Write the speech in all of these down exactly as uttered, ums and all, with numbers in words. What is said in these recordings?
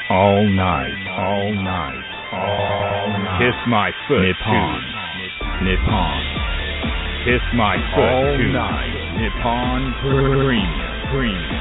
all night, all night, all night. Kiss my foot, Nippon, Nippon. Kiss my foot, all night, Nippon Premium, Premium.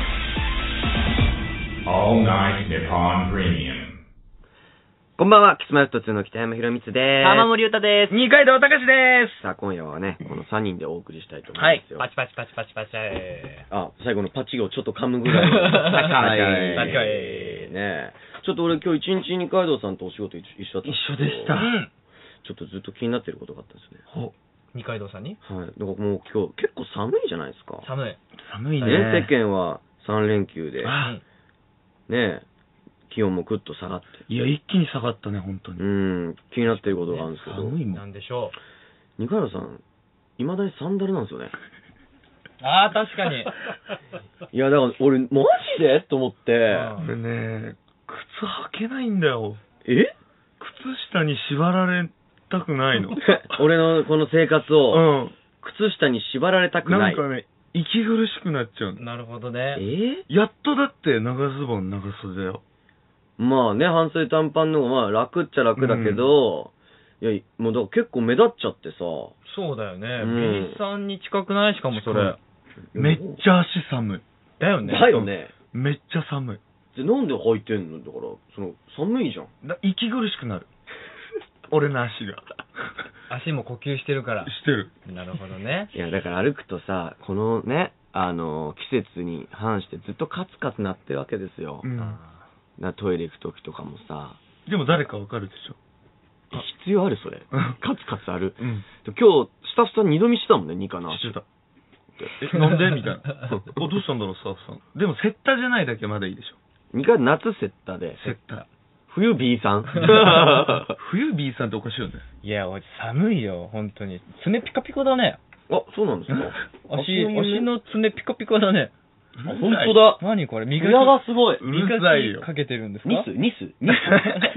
All night, Nippon Premium. こんばんは、キスマイフットツーの北山宏光でーす。 玉森裕太です。 二階堂隆です。 さあ、今夜はね、このさんにんでお送りしたいと思いますよ。 はい。パチパチパチパチパチ。 あ、最後のパチをちょっと噛むぐらいの。 高い。 はい高い。 ねえ。ちょっと俺今日一日二階堂さんとお仕事一緒だったんですけど。 一緒でした。 うん。 ちょっとずっと気になってることがあったんですね。 ほ二階堂さんにはい。だからもう今日結構寒いじゃないですか。 寒い。 寒いね。 ね、世間はさん連休で、 あねえ、気温もぐっと下がって。 いや、一気に下がったね、本当に。 うん、気になってることがあるんですけど。 寒いも。 なんんでしょ二階堂さん、いまだにサンダルなんですよね。 う。ああ、確かに。 いや、だから俺、マジでと思って、 うん俺ね、靴履けないんだよ。 え靴下に縛られたくないの。 俺のこの生活うを、 ん。 靴下に縛られたくな。 ないんかね、息苦しくなっちゃうの。 なるほどえね。 ーやっとだって長ズボン長袖だよ。 まあね、半袖短パンの方がまあ楽っちゃ楽だけど、いや、もうだから結構目立っちゃってさ。 そうだよね。 うん B さんに近くないしかもそれ。 めっちゃ足寒い。 だよね。 だよね。 めっちゃ寒い。 で、なんで履いてんのだから、その、寒いじゃん。 だ息苦しくなる。俺の足が。 足も呼吸してるから。 してる。 なるほどね。 いや、だから歩くとさ、このね、あの、季節に反してずっとカツカツなってるわけですよ。 うん。 あなトイレ行くときとかもさ、 でも誰かわかるでしょ。 必要あるそれ。 うんカツカツある。 うん。 今日、スタッフさん二度見してたもんね、ニカの足。 してた。え、なんでみたいな。お、どうしたんだろう、スタッフさん。でも、セッタじゃないだけまだいいでしょ。 ニカ夏セッタで、 セッタ。 冬 B さん。 冬 B さんっておかしいよね。 ーいや、おい寒いよ、本当に。爪ピカピカだね。 あ、そうなんですか。 足、 足の足の爪ピカピカだね。 あ、本当だ。 何これ磨き、 艶がすごい。 うるさいよ磨きかけてるんですか？ ニスニスニス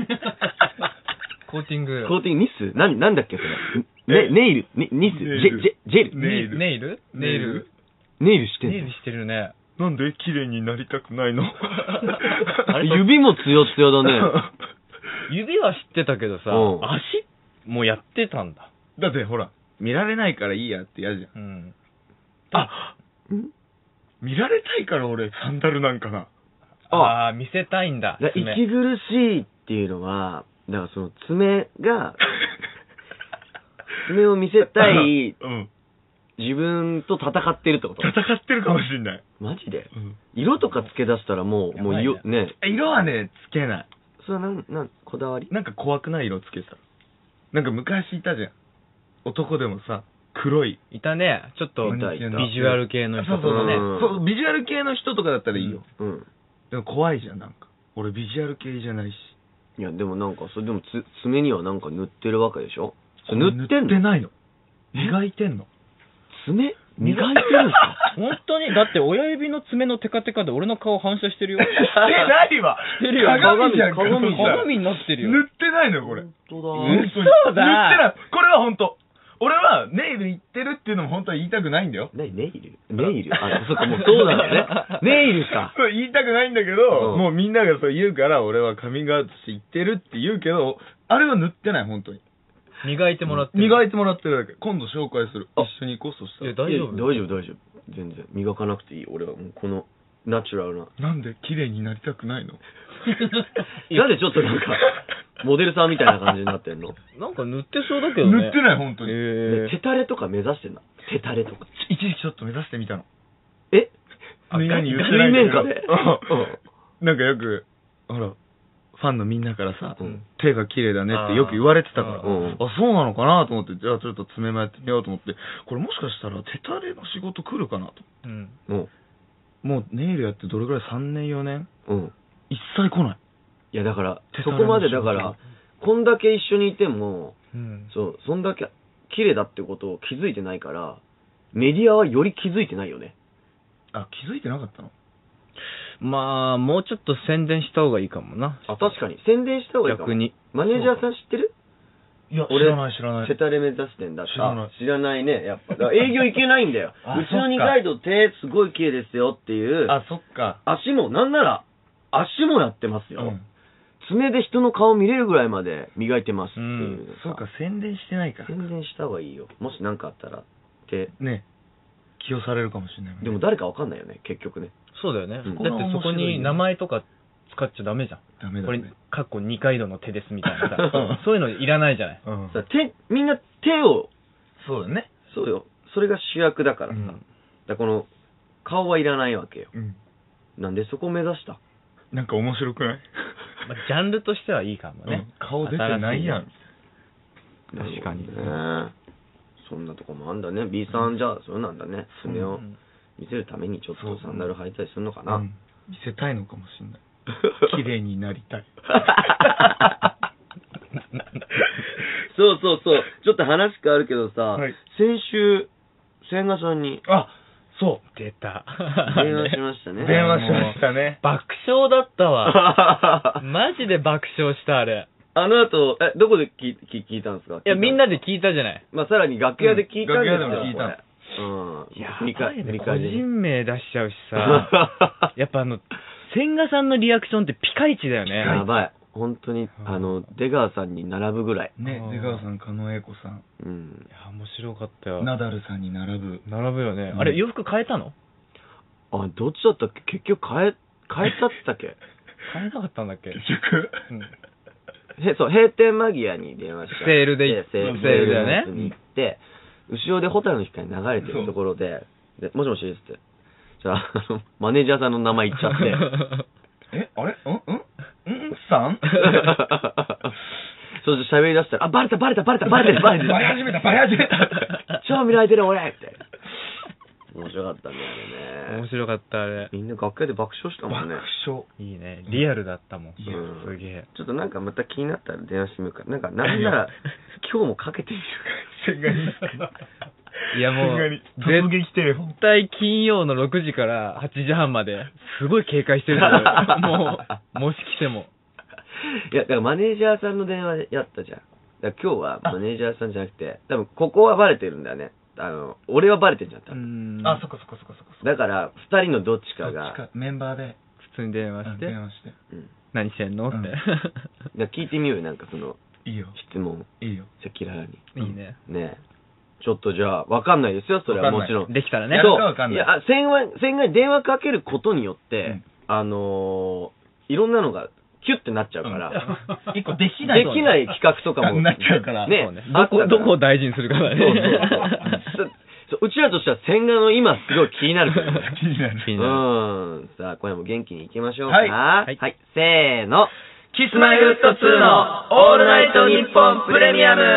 コーティング。 コーティングニスなん、なんだっけそれ。ね、ネイル、ねニス、ジェ、ジェ、ジェル。 ネイルネイルネイルネイルしてんのネイルしてるね。 なんで綺麗になりたくないのあれ指もツヨツヨだね。 指は知ってたけどさ、 うん足もうやってたんだ。 だってほら、見られないからいいやって嫌じゃん。 うん。 あん見られたいから俺、サンダルなんかな。 ああー、見せたいんだ。 だ爪息苦しいっていうのは、だからその爪が、爪を見せたいうん。 自分と戦ってるってこと戦ってるかもしんない。 マジでうん。 色とかつけ出したらもう、もうやばいよ、ね。 色はね、つけない。 それはなん、なん、こだわりなんか怖くない色つけたら。なんか昔いたじゃん。男でもさ、黒い。 いたね。ちょっといたいたビジュアル系の人そうそうそう、 とかね。 うんそう、ビジュアル系の人とかだったらいいよ。 うん。 でも怖いじゃん、なんか。俺ビジュアル系じゃないし。 いや、でもなんか、それでもつ、爪にはなんか塗ってるわけでしょそれ塗ってんの塗ってないの。磨いてんの。 爪磨いてるんですか本当にだって親指の爪のテカテカで俺の顔反射してるよ。 してないわしてるよ鏡じゃん、 鏡じゃん鏡になってるよ。 塗ってないのよ、これ。 本当だ。 本当に嘘だ塗ってない。これは本当。俺はネイル行ってるっていうのも本当は言いたくないんだよ。 ね、ネイルネイルあ、そっか、もうそうなんだね。ネイルか。 そう言いたくないんだけど、 うんもうみんながそう言うから、俺はカミングアウトして言ってるって言うけど、あれは塗ってない、本当に。 磨いてもらってる。 磨いてもらってるだけ。今度紹介する。 あ一緒に行こう、そしたいや、 ら。 大丈夫いや大丈夫、大丈夫。全然。磨かなくていい。俺はもうこの、ナチュラルな。 なんで綺麗になりたくないの？ なんでちょっとなんか、モデルさんみたいな感じになってんのなんか塗ってそうだけどね。 塗ってない、本当に。 え手タレとか目指してんだ。手タレとか。 一時期ちょっと目指してみたの。 えみんなに言ってないんだけど水面下でうんなんかよく、ほら、ファンのみんなからさ、 うん手が綺麗だねってよく言われてたから、 あーうんあ、そうなのかなと思って、じゃあちょっと爪もやってみようと思って、これもしかしたら手タレの仕事来るかなと。 ーうん。 うん。 もうネイルやってどれぐらい ?さん 年よねんうん。 一切来ない。 いや、だから、 手タレのそこまでだから、こんだけ一緒にいても、 うん。 そう、そんだけ綺麗だってことを気づいてないから、メディアはより気づいてないよね。 あ、気づいてなかったの？ まあ、もうちょっと宣伝した方がいいかもな。 あ、確かに。宣伝した方がいいかも。 逆に。 マネージャーさん知ってるいや、知俺らない知らない。 手タレ目指してんだって。 知らないあ知らないね。やっぱ。だから営業行けないんだよ。 あうちの二階堂手すごい綺麗ですよっていう。 あ、そっか。 足も、なんなら、足もやってますよ。 うん。 爪で人の顔見れるぐらいまで磨いてますっていうう。 ん。そうか、宣伝してないから。 宣伝した方がいいよ。もし何かあったらって。 ね。起用されるかもしれないもんね。 でも誰かわかんないよね、結局ね。 そうだよね。 うんだってそこに名前とか使っちゃダメじゃん。これダメだね。、 かっこ二階堂の手ですみたいなさ。そういうのいらないじゃない。 うん。 さ手、みんな手を、 そうだね。 そうよ。それが主役だからさ。 うんだからこの、顔はいらないわけよ。 うん。 なんでそこを目指した？ なんか面白くない？ まあジャンルとしてはいいかもね。 うん顔出てないやん。確かにね。そんなとこもあんだね。B さんじゃあ、そうなんだね。爪をうん見せるためにちょっとサンダル履いたりするのかうな。 ん見せたいのかもしれない。綺麗になりたい。 そうそうそう。ちょっと話変わるけどさ、 はい先週、千賀さんにあ、そ出た。 電話しましたう。 ね。 電話しましたね。 爆笑だったわ。マジで爆笑した、あれ。 あの後、え、どこで聞い聞聞いたんですか？ いや、みんなで聞いたじゃない。 まあ、さらに楽屋で聞いたんですよ、 うん楽屋でも聞いたこれうん。 いや、 振り返ばいね個振り返り人名出しちゃうしさ。やっぱあの、千賀さんのリアクションってピカイチだよね。 やばい。本当に、あの、出川さんに並ぶぐらい。 ねあ、ー出川さん、狩野英孝さん、 うんい。や、面白かったよ。 ナダルさんに並ぶ。 並ぶよね。 うんあれ、洋服変えたのあ、どっちだったっけ結局変え、変えたって言ったっけ変えなかったんだっけ結局。 うんへそう、閉店間際に電話して。 セールで行っセールセールだよねセールに行って、後ろでホタルの光流れてるところで、で、もしもしですって。じゃあ、あの、マネージャーさんの名前言っちゃって。 え、あれうんうんうんさんそう喋り出したら、あ、バレたバレたバレたバレてるバレてる。 バレ始めた、バレ始めた。 超見られてる俺って。面白かったね、あれね。 面白かった、あれ。 みんな楽屋で爆笑したもんね爆。笑。 いいね。リアルだったもん。 リアルすげえ。 ちょっとなんかまた気になったら電話してみようか。なんか、なんなら、今日もかけてみる。 千賀に。 いやもう千賀に突撃テレフォン。 絶対金曜のろくじからはちじはんまで、すごい警戒してると思うよもう、もし来ても。 いや、だからマネージャーさんの電話やったじゃん。だから今日はマネージャーさんじゃなくて、多分ここはバレてるんだよね。あの、俺はバレてんじゃん、多分。 んあ、そっかそっかそっかそっか。 だから、二人のどっちかどっちが、 かメンバーで普通に電話して、 電話して。 うん。 何してんのって。 だから聞いてみようよ、なんかその、 いいよ。 質問、 いいよ。 赤裸々に。 いいね。 ねえ。ちょっとじゃあ、わかんないですよ、それはもちろん。 できたらねや。るかわかんないいや、あ千話、千話に電話かけることによって、 うんあのー、いろんなのが、キュッてなっちゃうから、 一個できない。 できない企画とかも。 なっちゃうからねそうねどこ、どこを大事にするかだそうそうね。 そうそううちらとしては千賀の今すごい気になるからね。 気になる。 気になるうん。さあ、今夜も元気にいきましょうか。 はいはい。せーの。 キスマイフットツーのオールナイトニッポンプレミアム。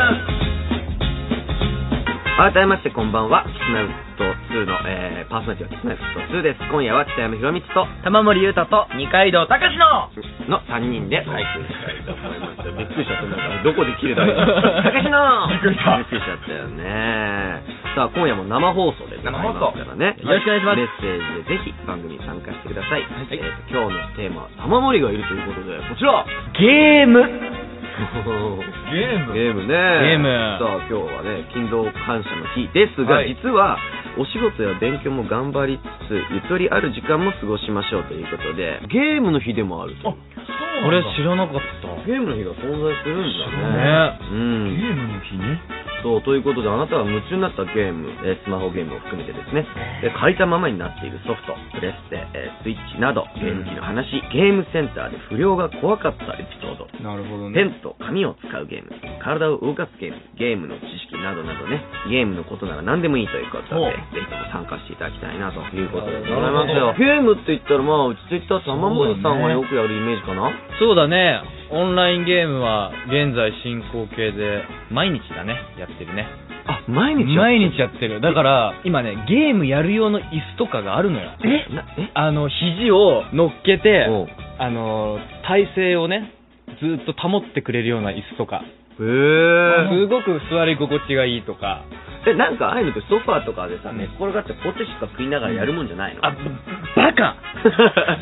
改めましてこんばんは。キスマイフットツーの、えー、パーソナリティはキスマイフットツーです。今夜は北山宏光と、 玉森裕太と二階堂隆ののさんにんでお送りしたいと思います。びっくりしちゃった。なんかどこで切れたのたかしのびっくりしたびっくりしちゃったよね。さあ、今夜も生放送でございますからね。 よろしくお願いしますメッセージでぜひ番組に参加してください。えーと今日のテーマは玉森がいるということで、こちらゲームゲームゲームね。 ゲームさあ、今日はね、勤労感謝の日ですが、 はい実は、お仕事や勉強も頑張りつつ、ゆとりある時間も過ごしましょうということで、ゲームの日でもあると。 俺知らなかった。 ゲームの日が存在するんだね。 ねうん。 ゲームの日ね。 そう、ということで、あなたが夢中になったゲーム、えースマホゲームを含めてですね、で借りたままになっているソフト、プレステ、えースイッチなど、ゲーム機の話、ゲームセンターで不良が怖かったエピソード、 なるほどね。 ペンと紙を使うゲーム、体を動かすゲーム、ゲームの知識などなどね、ゲームのことなら何でもいいということおで、ぜひとも参加していただきたいなということでございなるほどますよ。ゲームって言ったら、まあ、うちツイッター玉森さんがよくやるイメージかな。 そうだね。オンラインゲームは現在進行形で毎日だね。やってるね。 あ、毎日や毎日やってる。だから今ね、ゲームやる用の椅子とかがあるのよ。 えなえあの、肘を乗っけておう、 あの、体勢をね、ずっと保ってくれるような椅子とか。 へー。 すごく座り心地がいいとか。 え、なんかああいうのってソファーとかでさ、寝っ転がってポテチとか食いながらやるもんじゃないの？ あ、バカ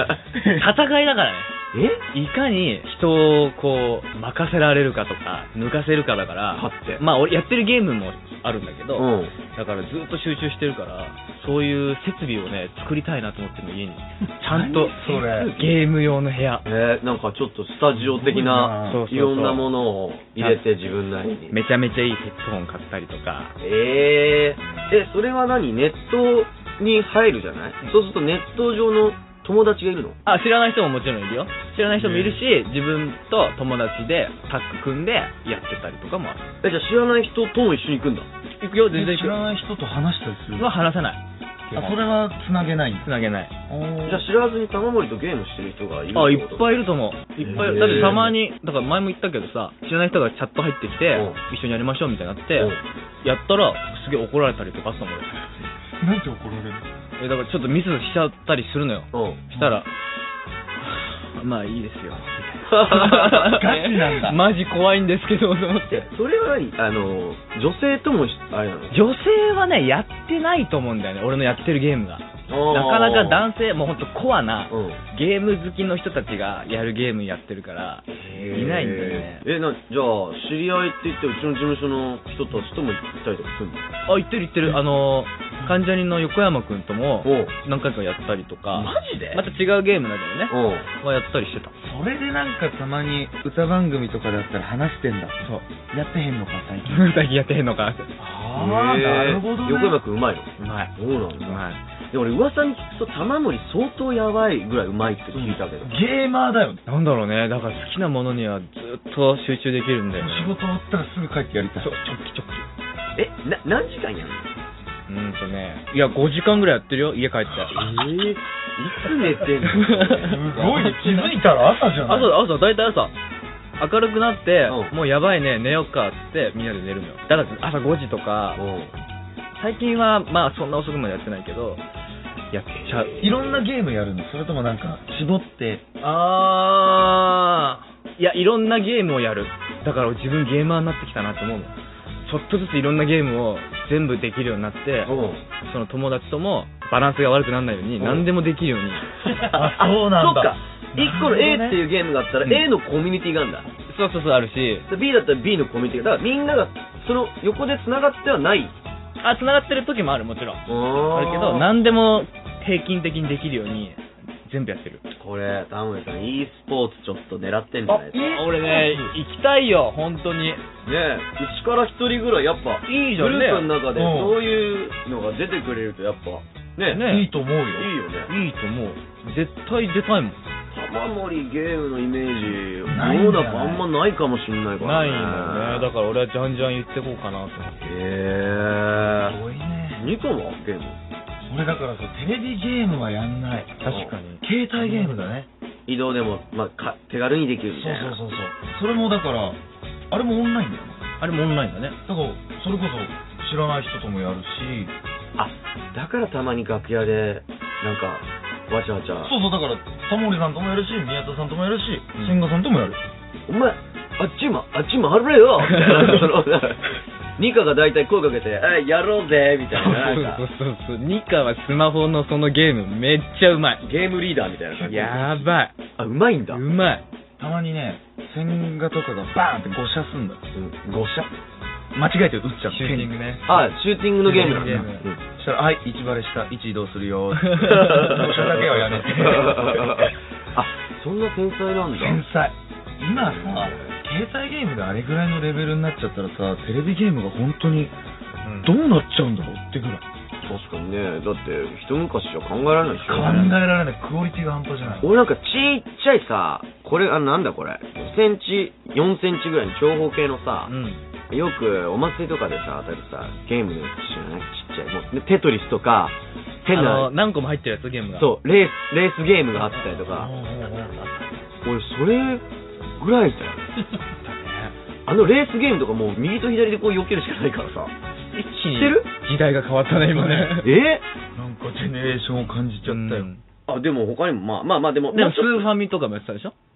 戦いだからね。 えいかに人をこう任せられるかとか抜かせるかだから勝ってまあ俺やってるゲームもあるんだけど、 うん。 だからずっと集中してるからそういう設備をね作りたいなと思ってるの家にちゃんとそれゲーム用の部屋えー、なんかちょっとスタジオ的なそうそうそういろんなものを入れて自分なりに。 めちゃめちゃいいヘッドホン買ったりとかえー、え、それは何ネットに入るじゃない、そうするとネット上の友達がいるの？ あ知らない人ももちろんいるよ知らない人もいるし自分と友達でタッグ組んでやってたりとかもあるえ、じゃあ知らない人とも一緒に行くんだ。 行くよ全然行くよ知らない人と話したりするは話せないあ、それは繋げないんだ。 つなげないじゃあ知らずに玉森とゲームしてる人がいるあいっってこと？ ぱいいると思ういっぱいへーだってたまにだから前も言ったけどさ知らない人がチャット入ってきてうん一緒にやりましょうみたいになってうんやったらすげえ怒られたりとかあったもん俺なんて怒られるえだからちょっとミスしちゃったりするのようん。 したらまあいいですよガチなんだマジ怖いんですけどと思ってえ、それは何あの、女性ともし、あれなの？ 女性はねやってないと思うんだよね俺のやってるゲームがなかなか男性もうほんとコアなうん。 ゲーム好きの人たちがやるゲームやってるからいないんだよねえー、な、じゃあ、知り合いって言って、うちの事務所の人たちとも行ったりとかするの？ あ言ってる言ってるあの関ジャニの横山くんともおう何回かやったりとかマジで？ また違うゲームだけどねうん。 はやったりしてたそれでなんかたまに歌番組とかだったら話してんだ。 そうやってへんのか、最近。 最近やってへんのかああ、なるほどね。 横山くんうまいの？ うまいそうなんだ。 うまいで俺噂に聞くと玉森相当やばいぐらいうまいって聞いたけど。 ゲーマーだよね。 なんだろうねだから好きなものにはずっと集中できるんだよね仕事終わったらすぐ帰ってやりたい。 そうちょっきちょっきえ、な、何時間やるの？ うーんとねいやごじかんぐらいやってるよ家帰ってえー、いつ寝てんの？ すごいね。気づいたら朝じゃない。 朝朝大体朝明るくなってうんもうやばいね寝よっかっつってみんなで寝るのよだから朝ごじとかうん。 最近はまあそんな遅くまでやってないけどやっちゃういろんなゲームやるの？それともなんか、絞って。 あーいやいろんなゲームをやるだから自分ゲーマーになってきたなって思うのちょっとずついろんなゲームを全部できるようになってうん。 その友達ともバランスが悪くならないようにうん何でもできるようにあ、そうなんだ。 そっか。いっこの A っていうゲームがあったらうん A のコミュニティがあるんだ。 そうそうそうあるしで B だったら B のコミュニティが、だからみんながその横で繋がってはない。 あ繋がってる時もあるもちろんああるけど何でも平均的にできるように全部やってるこれ、タモリさん、e スポーツちょっと狙ってんじゃないですか。 俺ね行きたいよ本当にねえ、うちから一人ぐらいやっぱ、 いいじゃんねグループの中でうんそういうのが出てくれるとやっぱ、ねねいいと思うよ。 いいよね。 いいと思う絶対出たいもん玉森ゲームのイメージ、 ないんじゃない世の中あんまないかもしんないからね。 ないのよねだから俺はじゃんじゃん言ってこうかなと思ってへすごいね。 え。ニコもゲーム俺だからさ、テレビゲームはやんない。 確かに携帯ゲームだね。 移動でも、まあ、か手軽にできるみたいな。 そうそうそうそう。それもだから、あれもオンラインだよね。 あれもオンラインだねだから、それこそ知らない人ともやるし、 あ、だからたまに楽屋で、なんか、わちゃわちゃ。 そうそう、だから、タモリさんともやるし、宮田さんともやるしうん、 千賀さんともやる。 お前、あっちも、あっちも回れよみたいな。そのニカが大体声かけて、え、やろうぜみたいな。なんかそうそうそうニカはスマホのそのゲームめっちゃうまいゲームリーダーみたいな感じ。 やばいあ、うまいんだ。 うまいたまにね、千賀とかがバーンって誤射すんだ。 うん、ご射間違えて撃っちゃう。 シューティングねあ、シューティングのゲームなんだ。 シューティングゲームうんそしたら、はい、位置バレした、位置移動するよ。誤射だけはやめて。 あ、そんな天才なんだ。 天才。今さ、携帯ゲームであれぐらいのレベルになっちゃったらさ、テレビゲームが本当にどうなっちゃうんだろうってぐらい。 確かにね、だって一昔じゃ考えられないでしょ。 考えられない。クオリティが半端じゃない。 俺なんかちっちゃいさ、これ、あ、なんだこれ、ごセンチ、よんセンチぐらいの長方形のさ、 うんよくお祭りとかでさ、当たるさ、ゲームのやつ知らないちっちゃい。もうねテトリスとか、変あのな、 何個も入ってるやつゲームがそう、レース、レースゲームがあったりとか、俺それぐらいだよ。あのレースゲームとかもう右と左でこう避けるしかないからさ。 一気に知ってる時代が変わったね今ねえなんかジェネレーションを感じちゃったよ。 うんあ、でも他にも、まあまあまあでも、 でもスもうちょっとーファミとかもやってたでしょ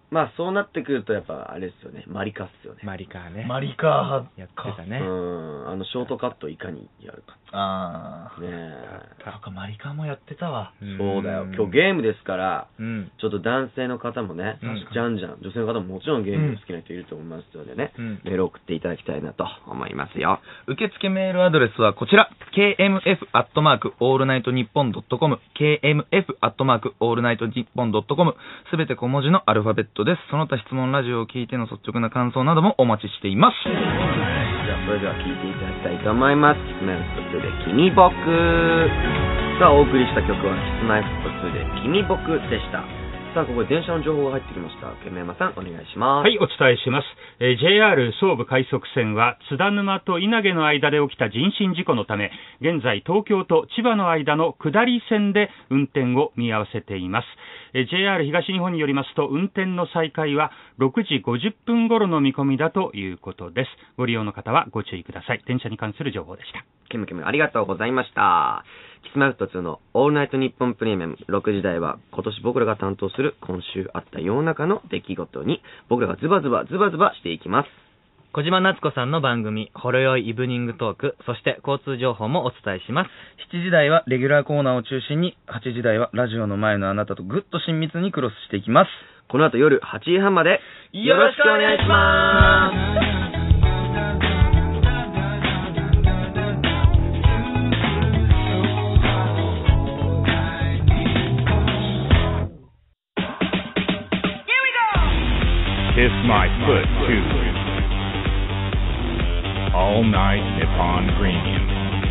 まあそうなってくるとやっぱあれですよね、マリカっすよね。 マリカーね。 マリカーやってたね。 うん、あのショートカットいかにやるか。 ああ。 ねえ。 なんかマリカーもやってたわ。 そうだよ。今日ゲームですから、 うん、 ちょっと男性の方もね、 うん、 じゃんじゃん、女性の方ももちろんゲーム好きな人いると思いますのでね、うん、メール送っていただきたいなと思いますよ。 受付メールアドレスはこちら、ケーエムエフ アットマークオールナイトニッポンドットコム、ケーエムエフ アットマークオールナイトニッポンドットコム、すべて小文字のアルファベットです。その他質問、ラジオを聞いての率直な感想などもお待ちしています。 じゃあそれでは聞いていただきたいと思います。キスマイフットツーで君僕。さあお送りした曲はキスマイフットツーで君僕でした。さあここで電車の情報が入ってきました。ケメヤマさんお願いします。 はい、お伝えします。えー、ジェイアール 総武快速線は津田沼と稲毛の間で起きた人身事故のため、現在東京と千葉の間の下り線で運転を見合わせています。えー、ジェイアール 東日本によりますと、運転の再開はろくじごじゅっぷん頃の見込みだということです。ご利用の方はご注意ください。電車に関する情報でした。 ケムケムありがとうございました。キスマイフットツーのオールナイトニッポンプレミアムろくじ台は、今年僕らが担当する今週あった世の中の出来事に僕らがズバズバズバズバしていきます。 小島夏子さんの番組ほろよいイブニングトーク、そして交通情報もお伝えします。 しちじ台はレギュラーコーナーを中心に、はちじ台はラジオの前のあなたとぐっと親密にクロスしていきます。 この後夜はちじはんまでよろしくお願いします。 Kiss My Foot two. All Night Nippon Premium.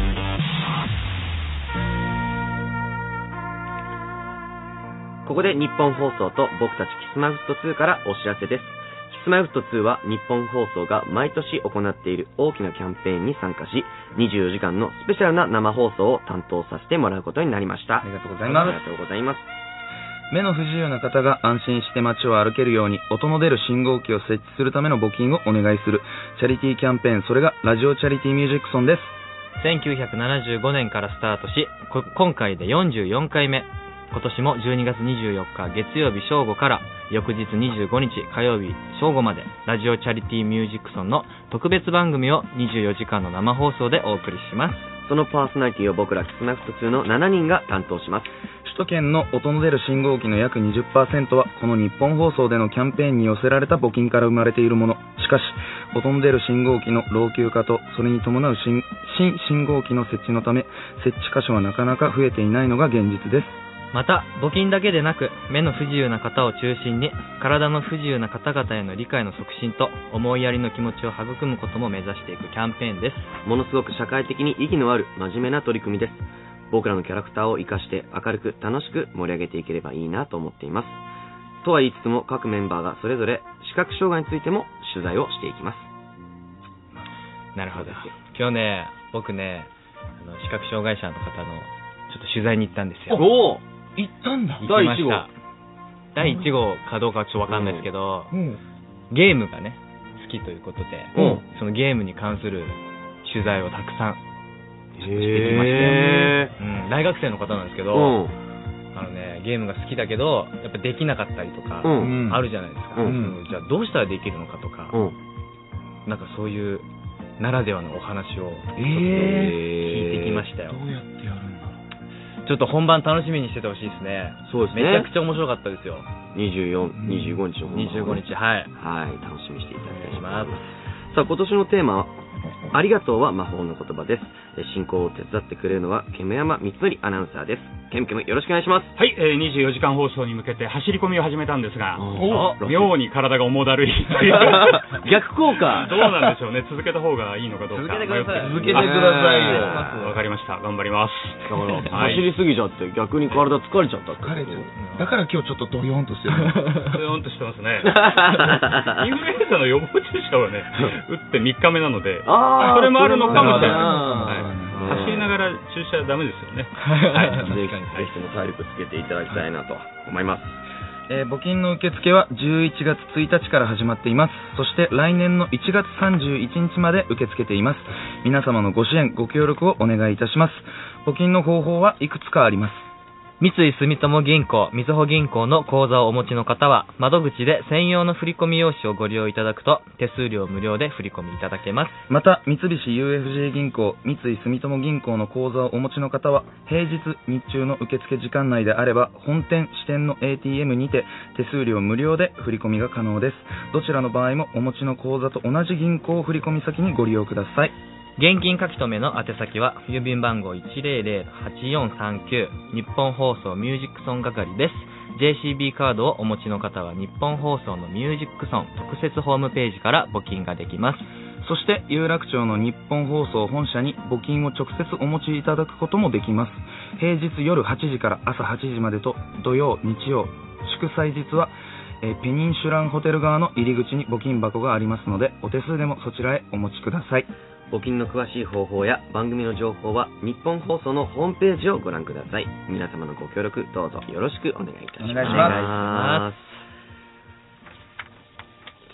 ここで日本放送と僕たちキスマイフットツーからお知らせです。キスマイフットツーは日本放送が毎年行っている大きなキャンペーンに参加し、にじゅうよじかんのスペシャルな生放送を担当させてもらうことになりました。 ありがとうございます。 ありがとうございます。 目の不自由な方が安心して街を歩けるように音の出る信号機を設置するための募金をお願いするチャリティーキャンペーン、それがラジオチャリティーミュージックソンです。 せんきゅうひゃくななじゅうごねんからスタートし、今回でよんじゅうよんかいめ。今年もじゅうにがつにじゅうよっか月曜日正午から翌日にじゅうごにち火曜日正午まで、ラジオチャリティーミュージックソンの特別番組をにじゅうよじかんの生放送でお送りします。 そのパーソナリティを僕らキスマイフットツーのしちにんが担当します。 首都圏の音の出る信号機の約 にじゅっパーセント はこの日本放送でのキャンペーンに寄せられた募金から生まれているもの。しかし音の出る信号機の老朽化とそれに伴う 新, 新信号機の設置のため、設置箇所はなかなか増えていないのが現実です。 また募金だけでなく、目の不自由な方を中心に体の不自由な方々への理解の促進と思いやりの気持ちを育むことも目指していくキャンペーンです。 ものすごく社会的に意義のある真面目な取り組みです。僕らのキャラクターを生かして明るく楽しく盛り上げていければいいなと思っています。とは言いつつも各メンバーがそれぞれ視覚障害についても取材をしていきます。 なるほど。今日ね、僕ね、あの視覚障害者の方のちょっと取材に行ったんですよ。 おお、 行ったんだ。 行きました。だいいち号かどうかはちょっとわかんないですけど、うん、ゲームがね好きということで、うん、そのゲームに関する取材をたくさんしてきましたよ、うん、大学生の方なんですけど、うん、あのね、ゲームが好きだけどやっぱできなかったりとかあるじゃないですか、うんうん、じゃあどうしたらできるのかとか、うん、なんかそういうならではのお話をちょっと聞いてきましたよ。 どうやってやるんだろう。 ちょっと本番楽しみにしててほしいですね。 そうですね。 めちゃくちゃ面白かったですよ。 にじゅうよん、にじゅうごにちの本番、 にじゅうごにち、はい。 はい、楽しみにしていただきたいと思います。さあ、今年のテーマは、ありがとうは魔法の言葉です。進行を手伝ってくれるのはケムヤマミツノリアナウンサーです。ケムケムよろしくお願いします。 はい、えー、にじゅうよじかん放送に向けて走り込みを始めたんですが、妙に体が重だるい逆効果どうなんでしょうね。続けた方がいいのかどうか。 続けてください。 続けてくださいよ。わかりました。頑張ります。 だから、はい、走りすぎちゃって逆に体疲れちゃったって。 疲れちゃう。だから今日ちょっとドヨーンとしてる。 ドヨーンとしてますね。インフルエンザの予防注射をね打ってみっかめなので、それもあるのかもしれない。はい、走りながら注射ダメですよね。 はい、ぜひぜひとも体力つけていただきたいなと思います。 えー、募金の受付はじゅういちがつついたちから始まっています。そして来年のいちがつさんじゅういちにちまで受け付けています。皆様のご支援ご協力をお願いいたします。募金の方法はいくつかあります。 三井住友銀行、みずほ銀行の口座をお持ちの方は、窓口で専用の振込用紙をご利用いただくと、手数料無料で振込いただけます。 また、三菱 ユーエフジェー 銀行、三井住友銀行の口座をお持ちの方は、平日、日中の受付時間内であれば、本店、支店の エーティーエム にて、手数料無料で振込が可能です。どちらの場合も、お持ちの口座と同じ銀行振込先にご利用ください。 現金書留の宛先は郵便番号 いちぜろぜろはちよんさんきゅう 日本放送ミュージックソン係です。 ジェイシービー カードをお持ちの方は日本放送のミュージックソン特設ホームページから募金ができます。 そして有楽町の日本放送本社に募金を直接お持ちいただくこともできます。平日夜はちじから朝はちじまでと、土曜日曜祝祭日はえーペニンシュランホテル側の入り口に募金箱がありますので、お手数でもそちらへお持ちください。 募金の詳しい方法や番組の情報は日本放送のホームページをご覧ください。皆様のご協力どうぞよろしくお願いいたします。 お願いします。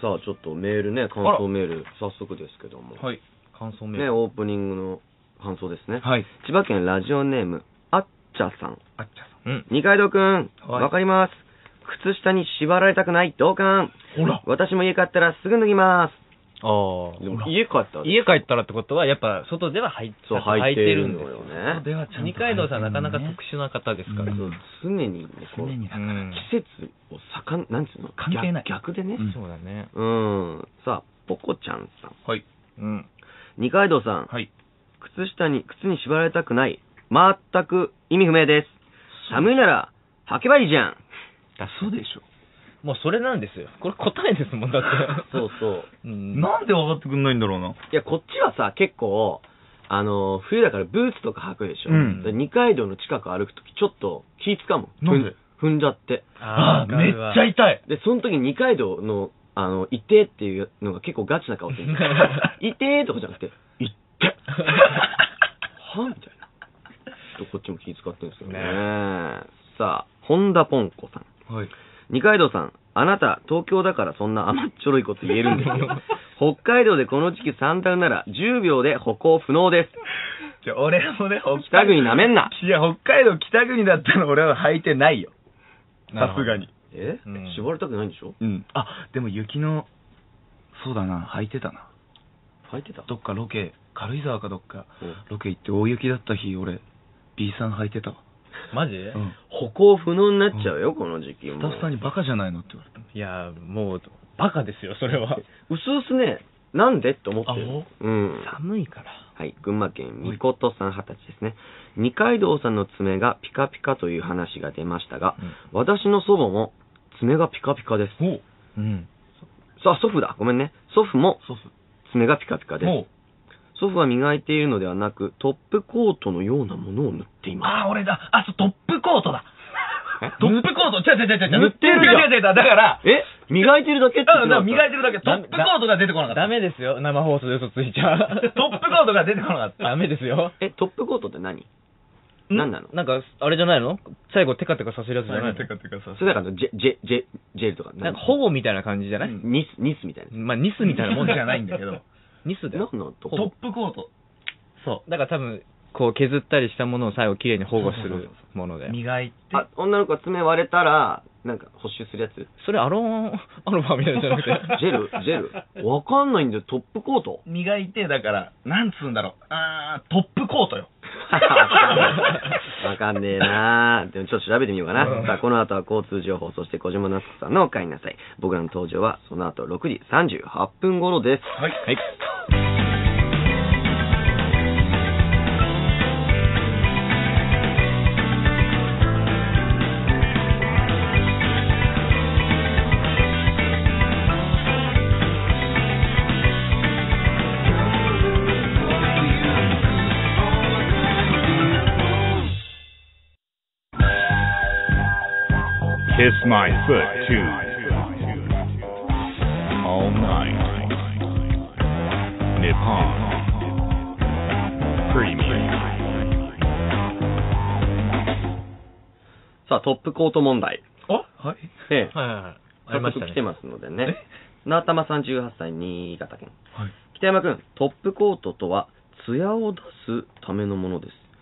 さあちょっとメールね、感想メール早速ですけども、 はい、 感想メール、 ね、オープニングの感想ですね。 はい、 千葉県ラジオネームあっちゃさん。 あっちゃさん、 うん、 二階堂くん、わ、 はい、 かります。靴下に縛られたくない同感。 ほら、 私も家帰ったらすぐ脱ぎます。 ああ、 でも家帰ったら家帰ったらってことはやっぱ外では履いそう履い履いててるんでするのよね。 ではちゃんと二階堂さんなかなか特殊な方ですから、 うんそう常にね、こう常にだから、 うん季節を盛ん、なんつうの、 関係ない逆逆でね。 うんそうだね。 うん。さあ、ポコちゃんさん。 はい、 うん。 二階堂さん。 はい、 靴下に、靴に縛られたくない。全く意味不明です。寒いなら、履けばいいじゃん。 だそうでしょ。 もうそれなんですよ。これ答えですもんだって。 そうそう。 うん。 なんで分かってくんないんだろうな。 いや、こっちはさ、結構、あの、冬だからブーツとか履くでしょ。 うんで二階堂の近く歩くとき、ちょっと気使うもん。 なんで踏ん踏んじゃって。 あー、めっちゃ痛い。 で、その時二階堂の、あの、いてーっていうのが結構ガチな顔してる。いてーとかじゃなくて、いってはみたいな。ちょっとこっちも気使ってるんですよね。 ねさあ、本田ポンコさん。 はい、 二階堂さん、あなた、東京だからそんな甘っちょろいこと言えるんですよ。北海道でこの時期サンダルならじゅうびょうで歩行不能です。 じゃ俺もね、 北国なめんな。 いや、北海道北国だったら俺は履いてないよ。 なるほどさすがに。 え、 うん縛られたくないんでしょ？ うん。あ、でも雪の、そうだな、履いてたな。 履いてた？ どっかロケ、軽井沢かどっか、 うんロケ行って大雪だった日、俺、B さん履いてたわ。 マジ、 うん。 歩行不能になっちゃうよ、この時期。 スタッフさんにバカじゃないのって言われた。 いや、もう、バカですよ、それは。 うすうすね、なんでって思ってる。 あうん。 寒いから。 はい、群馬県みことさんはたちですね。二階堂さんの爪がピカピカという話が出ましたが、私の祖母も爪がピカピカです。 ほう。 うん。 さあ、祖父だ。ごめんね。祖父も祖父。 爪がピカピカです。 ほう。 祖父は磨いているのではなく、トップコートのようなものを塗っています。 あ、俺だ。あ、そう、トップコートだ。トップコート、違う違う違う違う。 塗ってるじゃん違う違う違う。だから、 え磨いてるだけって言ってなかった磨いてるだけ。トップコートが出てこなかった。 ダメですよ、生放送で嘘ついちゃう。 トップコートが出てこなかった。 ダメですよ。 え、トップコートって何何なの？ なんか、あれじゃないの最後テカテカさせるやつじゃないのてかてかさそれだからジェ、ジェ、ジェ、ジェルとか。 なんか保護みたいな感じじゃない、 ニス、ニスみたいな。 まあ、ニスみたいなもんじゃないんだけど。 じゃないんだニスだよ。 何のトップトップコート。 そう。だから多分、こう削ったりしたものを最後きれいに保護するもので。 磨いて。 あ、女の子が爪割れたら、なんか補修するやつ。 それアロン、アロファみたいなのじゃなくて。 ジェルジェルわかんないんだよ、トップコート磨いて、だから、なんつうんだろう。あー、トップコートよ。 わかんねえなぁ。でもちょっと調べてみようかな。 うんさあ、この後は交通情報、そして小島夏子さんのお帰りなさい。僕らの登場はその後ろくじさんじゅうはっぷん頃です。 はい。 はい。 Kiss my foot too. All night. Nippon. Premium. さあ、トップコート問題。 あはい。 ええ。 はいはいはい。ありましたね。 早速来てますのでね。なたまさんじゅうはっさい、新潟県。 はい。 北山くん、トップコートとは、艶を出すためのものです。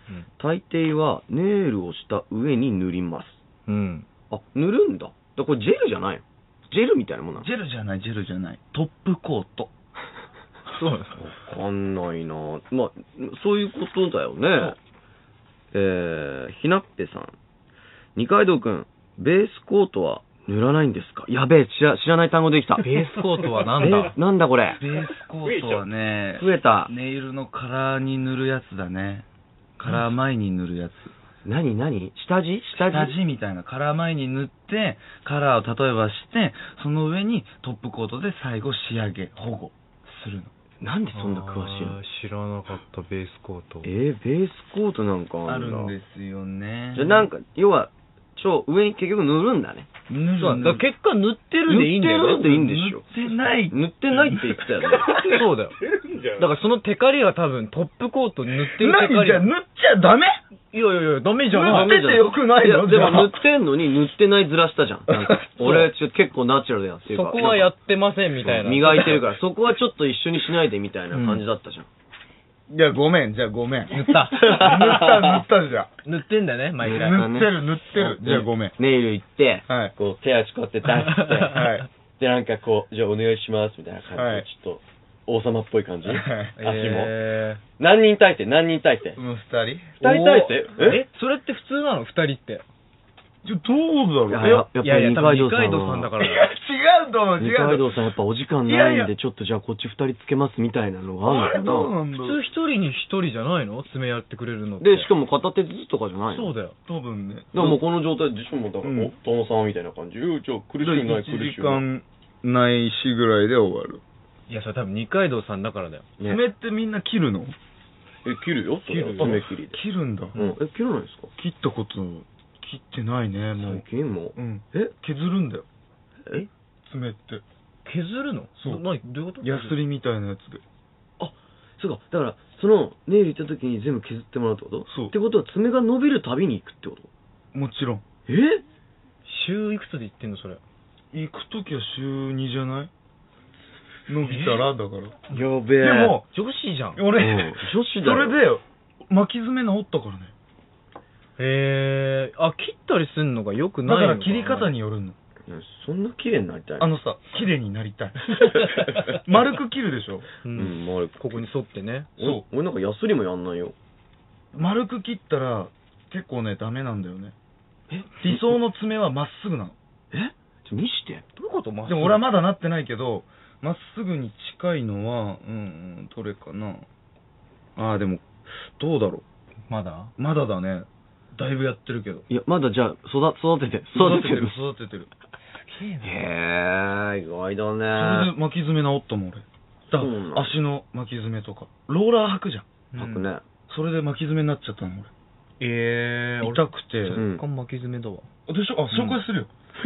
大抵はネイルをした上に塗ります。 うん。 あ、塗るんだ。だからこれジェルじゃないの？ジェルみたいなもんなの？ ジェルじゃない、ジェルじゃない。トップコート。 そうですか。 わかんないな。まあ、そういうことだよね。えー、ひなっぺさん。二階堂くん、ベースコートは塗らないんですか？やべえ、知ら、知らない単語できた。 ベースコートはなんだ？ えなんだこれ。 ベースコートはね、 増えた。 ネイルのカラーに塗るやつだね。カラー前に塗るやつ。 何何下地下地下地みたいなカラー前に塗って、カラーを例えばして、その上にトップコートで最後仕上げ、保護するの。 なんでそんな詳しいの？ 知らなかった、ベースコート。 えー、ベースコートなんかああるんだ。 るんですよね。 じゃあなんか、要は、超上に結局塗るんだね。 塗るそうだ、結果塗ってるでいいんだよね。 塗ってるでいいんでしょ。 塗ってない。 塗ってないって言ってたよね。 そうだよ。だからそのテカリは多分トップコート塗ってるテカリ。 じゃあ塗っちゃダメ？ いやいやいや、ダメじゃない。 塗っててよくないの？ いや、でも塗ってんのに塗ってないずらしたじゃん。なんか俺ちょっと結構ナチュラルでやってるから。 そこはやってませんみたいな。 磨いてるから、そこはちょっと一緒にしないでみたいな感じだったじゃん。 じゃあごめん、じゃあごめん。 塗った。 塗った塗ったじゃん。 塗ってんだね、毎回。 塗ってる塗ってる。じゃあごめん。 ネイル行って、 はいこう手足こうやって出して、 はい。 でなんかこう、じゃあお願いしますみたいな感じで、 はいちょっと王様っぽい感じ。足も。 え何人対して何人対してもう二人？ 二人対してーえそれって普通なの二人って。 じゃあどうだろう？ いややっぱいやいや、 り多分二階堂さんは二階堂さんだから。 いや、違うと思う、 二違うと思う。 階堂さんやっぱお時間ないんで、 いやいやちょっとじゃあこっち二人つけますみたいなのがあるどうのかなんだろう。 普通一人に一人じゃないの？爪やってくれるのって。 な。で、しかも片手ずつとかじゃないの？ そうだよ。 多分ね。 だからもうこの状態で、しかもだから、 うんお、殿様みたいな感じ。うん、じゃあ苦しくない、苦し 1時くない。 間ないしぐらいで終わる。 いや、それ多分二階堂さんだからだよ。 ね爪ってみんな切るの？ え、切るよ、それは。 切るよ爪切りで。 切るんだ。 うん。え、切らないですか？ 切ったこと、切ってないね、もう。 最近も。 うん。 え削るんだよ。 え爪って。 削るの？ そうな何どういうこと？ ヤスリみたいなやつで。 あ、そうか。だから、その、ネイル行った時に全部削ってもらうってこと？ そうってことは、爪が伸びるたびに行くってこともちろん。 え週いくつで言ってんのそれ。 行くときは週にじゃない？伸びたら、だから。 やべえ。 でも、 女子じゃん。 俺、 うん女子そだよ。 れで、巻き爪治ったからね。 へえ。あ、切ったりすんのがよくだないのから切り方に。 によるの。 いやそんな綺麗になりたいあのさ、綺麗になりたい。丸く切るでしょ？ う。 うんん、まあ、 ここに沿ってね。 そう。俺なんかヤスリもやんないよ。 丸く切ったら、結構ね、ダメなんだよね。理想の爪はまっすぐなの。 えちょ見して。 どういうこと？ でも俺はまだなってないけど、まっすぐに近いのは、うん、うん、どれかな。ああ、でも、どうだろまだう。まだだね。だいぶやってるけど。 いや、まだじゃあ、育、育てて。育ててる。 育ててる。 へえ、意外だそれね。 で巻き爪治ったもん、俺。だそうなんだ足の巻き爪とか。ローラー履くじゃん。 履くね。 それで巻き爪になっちゃったの、 ええ。 俺。痛くて。 うん若干巻き爪だわ。 でしょ？あ、紹介するよ。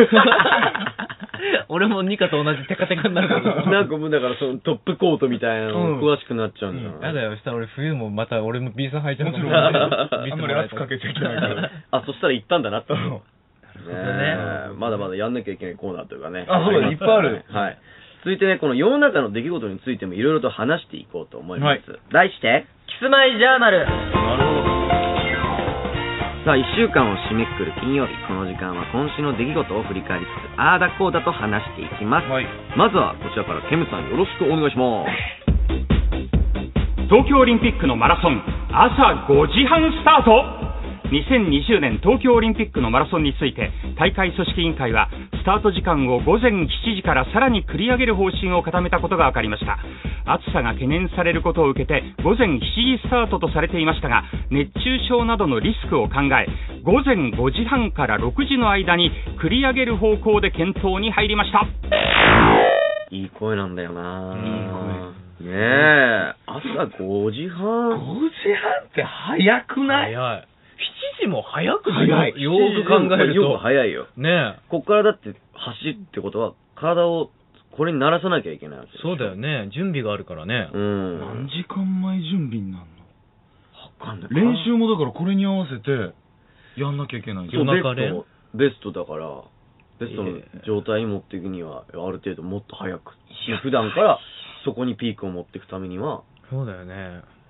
俺もニカと同じテカテカになるから。 なんかもうだからそのトップコートみたいなのうん詳しくなっちゃうんじゃない、 やだよ、したら俺冬もまた俺も B さん履いちゃうもちろん。 から。 あんまり圧かけちゃいけないから。 あ、そしたら行ったんだなって。ねそうえまだまだやんなきゃいけないコーナーというかね。 あそうだりますいっぱいあるはい。続いてね、この世の中の出来事についてもいろいろと話していこうと思います。 はい題して、 キスマイジャーナル。 なるほど。さあ、一週間を締めくくる金曜日、この時間は今週の出来事を振り返りつつ、あーだこーだと話していきます。 はい。 まずはこちらからケムさんよろしくお願いします。 東京オリンピックのマラソン、朝ごじはんスタート。にせんにじゅうねん東京オリンピックのマラソンについて、大会組織委員会はスタート時間をごぜんしちじからさらに繰り上げる方針を固めたことが分かりました。暑さが懸念されることを受けてごぜんしちじスタートとされていましたが、熱中症などのリスクを考え、ごぜんごじはんからろくじの間に繰り上げる方向で検討に入りました。 いい声なんだよな。 いいねえ、朝ごじはん。 ごじはんって早くない？ 早い。しちじも早くない？ 早い。 よーく考えると。 よく早いよ。 ねえ。 こっからだって走るってことは、体をこれに慣らさなきゃいけないわけでしょ。 そうだよね。準備があるからね。 うん。 何時間前準備になるの？ わかんない。 練習もだからこれに合わせてやんなきゃいけないじゃん。 夜中練ベストだから、ベストの状態に持っていくには、ある程度もっと早く。普段からそこにピークを持っていくためには、 そうだよね。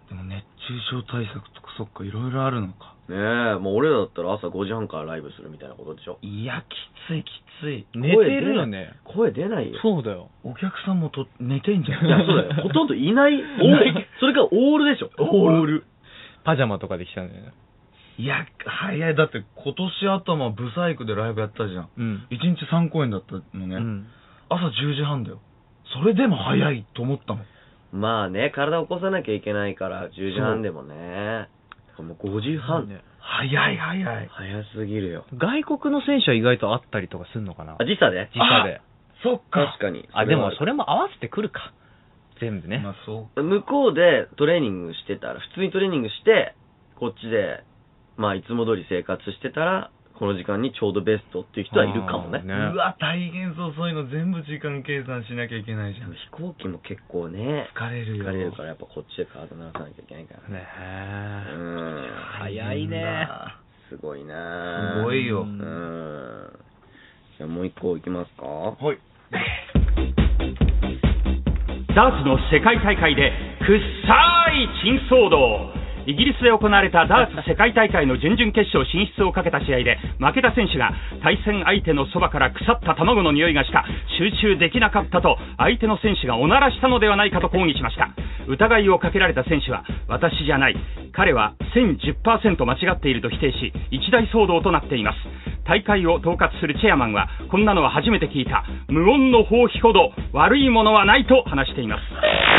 でも熱中症対策とかそっかいろいろあるのか。 ねえ、もう俺らだったら朝ごじはんからライブするみたいなことでしょ。 いや、きついきつい。 寝てるよね。 声出ないよ。 そうだよ。 お客さんもと寝てんじゃん。 いや、そうだよ。ほとんどいない。オールそれからオールでしょ。 オール。 パジャマとかで来たんだよね。 いや、早い。だって今年頭ブサイクでライブやったじゃん。 うん。 いちにちさんこうえんだったのね。 うん。 朝じゅうじはんだよ。それでも早いと思ったもん。 まあね、体を起こさなきゃいけないからじゅうじはんでもね。もうごじはん。 ね早い早い。 早すぎるよ。 外国の選手は意外とあったりとかすんのかな。 あ、時差で時差で。 そっか。 確かに。 あ、でもそれれも合わせてくるか。全部ね。 まあそう。 向こうでトレーニングしてたら、普通にトレーニングして、こっちで、まあいつも通り生活してたら、この時間にちょうどベストっていう人はいるかもね。 あーねうわ、大変そう。そういうの全部時間計算しなきゃいけないじゃん。 飛行機も結構ね、 疲れるよ。 疲れるからやっぱこっちで体鳴らさなきゃいけないからね。 ねうえ。 ん。 早いね。 すごいなすごいよ。 うん。じゃあもう一個いきますか。 はい。 ダーツの世界大会でくっさい珍騒動。イギリスで行われたダーツ世界大会の準々決勝進出をかけた試合で負けた選手が対戦相手のそばから腐った卵の匂いがした集中できなかったと相手の選手がおならしたのではないかと抗議しました。疑いをかけられた選手は私じゃない、彼は せんじゅっパーセント 間違っていると否定し一大騒動となっています。大会を統括するチェアマンはこんなのは初めて聞いた、無音の放棄ほど悪いものはないと話しています。